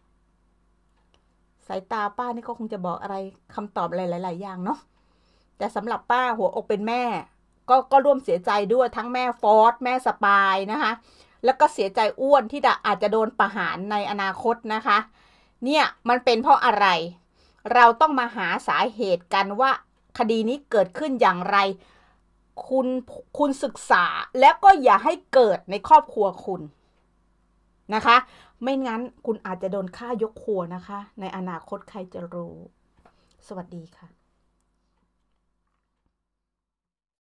Speaker 2: สายตาป้านี่ก็คงจะบอกอะไรคำตอบอะไรหลายๆอย่างเนาะแต่สำหรับป้าหัวอกเป็นแม่ก็ก็ร่วมเสียใจด้วยทั้งแม่ฟอสแม่สปายนะคะแล้วก็เสียใจอ้วนที่อาจจะโดนประหารในอนาคตนะคะเนี่ยมันเป็นเพราะอะไรเราต้องมาหาสาเหตุกันว่าคดีนี้เกิดขึ้นอย่างไรคุณคุณศึกษาแล้วก็อย่าให้เกิดในครอบครัวคุณนะคะไม่งั้นคุณอาจจะโดนฆ่ายกครัวนะคะในอนาคตใครจะรู้สวัสดีค่ะ